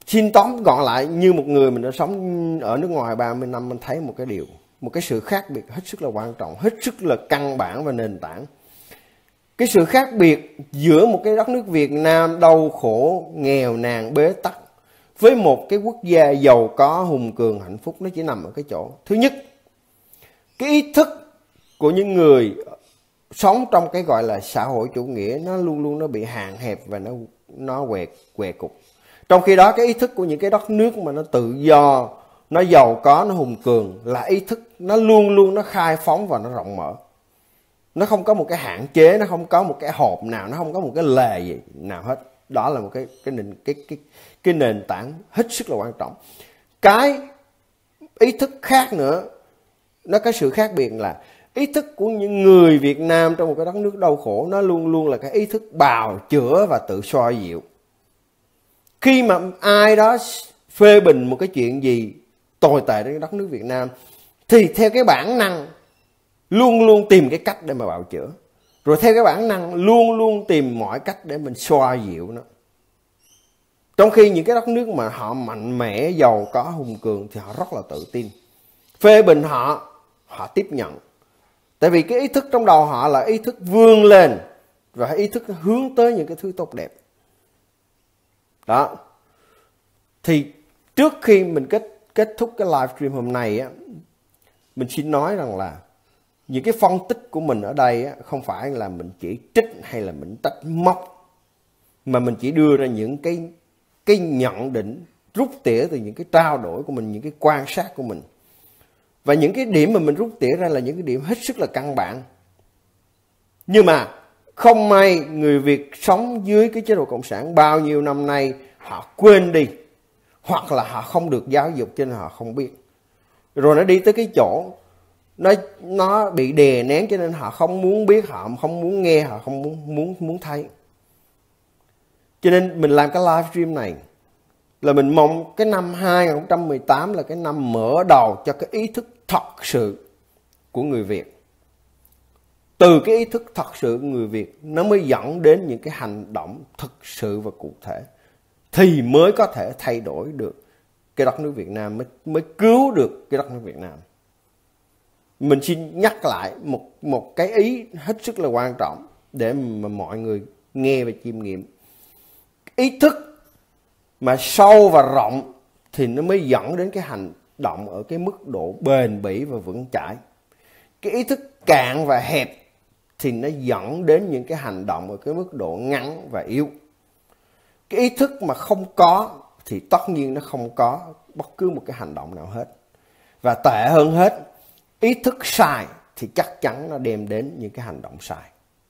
S2: Xin tóm gọn lại, như một người mình đã sống ở nước ngoài ba mươi năm, mình thấy một cái điều, một cái sự khác biệt hết sức là quan trọng, hết sức là căn bản và nền tảng. Cái sự khác biệt giữa một cái đất nước Việt Nam đau khổ, nghèo nàn, bế tắc với một cái quốc gia giàu có, hùng cường, hạnh phúc, nó chỉ nằm ở cái chỗ. Thứ nhất, cái ý thức của những người sống trong cái gọi là xã hội chủ nghĩa nó luôn luôn nó bị hạn hẹp và nó nó quẹt què cục. Trong khi đó cái ý thức của những cái đất nước mà nó tự do, nó giàu có, nó hùng cường là ý thức nó luôn luôn nó khai phóng và nó rộng mở. Nó không có một cái hạn chế, nó không có một cái hộp nào, nó không có một cái lề gì nào hết. Đó là một cái cái nền cái cái cái nền tảng hết sức là quan trọng. Cái ý thức khác nữa, nó có sự khác biệt là ý thức của những người Việt Nam trong một cái đất nước đau khổ nó luôn luôn là cái ý thức bào chữa và tự xoa dịu. Khi mà ai đó phê bình một cái chuyện gì tồi tệ đến đất nước Việt Nam thì theo cái bản năng luôn luôn tìm cái cách để mà bào chữa. Rồi theo cái bản năng luôn luôn tìm mọi cách để mình xoa dịu nó. Trong khi những cái đất nước mà họ mạnh mẽ, giàu có, hùng cường thì họ rất là tự tin. Phê bình họ, họ tiếp nhận. Tại vì cái ý thức trong đầu họ là ý thức vươn lên và ý thức hướng tới những cái thứ tốt đẹp. Đó. Thì trước khi mình kết kết thúc cái livestream hôm nay á, mình xin nói rằng là những cái phân tích của mình ở đây á, không phải là mình chỉ trích hay là mình trách móc, mà mình chỉ đưa ra những cái cái nhận định rút tỉa từ những cái trao đổi của mình, những cái quan sát của mình. Và những cái điểm mà mình rút tỉa ra là những cái điểm hết sức là căn bản. Nhưng mà không may người Việt sống dưới cái chế độ cộng sản bao nhiêu năm nay họ quên đi, hoặc là họ không được giáo dục cho nên họ không biết. Rồi nó đi tới cái chỗ nó nó bị đè nén cho nên họ không muốn biết, họ không muốn nghe, họ không muốn muốn muốn thấy. Cho nên mình làm cái livestream này là mình mong cái năm hai không một tám là cái năm mở đầu cho cái ý thức thật sự của người Việt. Từ cái ý thức thật sự của người Việt nó mới dẫn đến những cái hành động thực sự và cụ thể, thì mới có thể thay đổi được cái đất nước Việt Nam, mới, mới cứu được cái đất nước Việt Nam. Mình xin nhắc lại một, một cái ý hết sức là quan trọng để mà mọi người nghe và chiêm nghiệm. Ý thức mà sâu và rộng thì nó mới dẫn đến cái hành động ở cái mức độ bền bỉ và vững chãi. Cái ý thức cạn và hẹp thì nó dẫn đến những cái hành động ở cái mức độ ngắn và yếu. Cái ý thức mà không có thì tất nhiên nó không có bất cứ một cái hành động nào hết. Và tệ hơn hết, ý thức sai thì chắc chắn nó đem đến những cái hành động sai.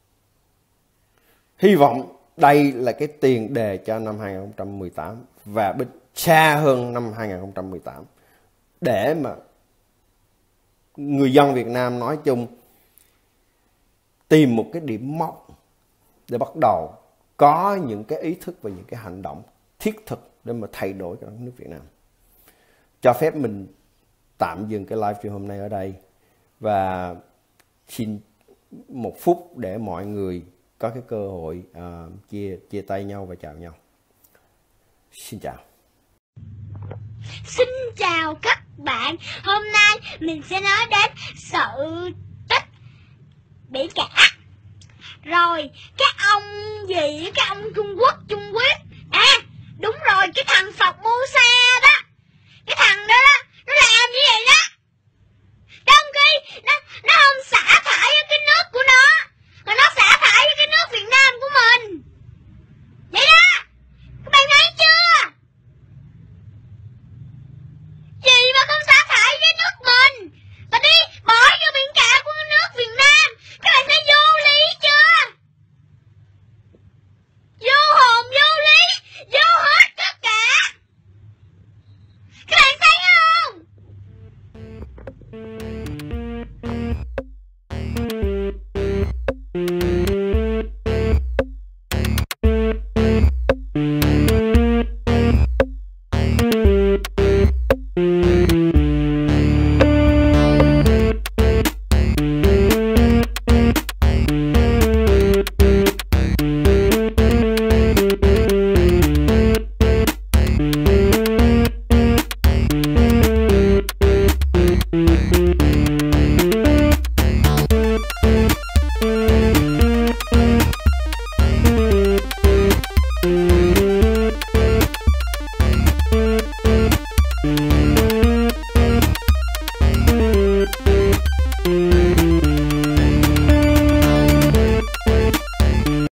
S2: Hy vọng đây là cái tiền đề cho năm hai không một tám và bên xa hơn năm hai không một tám, để mà người dân Việt Nam nói chung tìm một cái điểm mốc để bắt đầu có những cái ý thức và những cái hành động thiết thực để mà thay đổi cái đất nước Việt Nam. Cho phép mình tạm dừng cái livestream hôm nay ở đây và xin một phút để mọi người có cái cơ hội uh, chia chia tay nhau và chào nhau. Xin chào.
S3: Xin chào các bạn. Hôm nay mình sẽ nói đến sự tích Bỉ Cả. Rồi cái ông gì, cái ông Trung Quốc Trung Quốc À đúng rồi, cái thằng Phật Musa đó. Cái thằng đó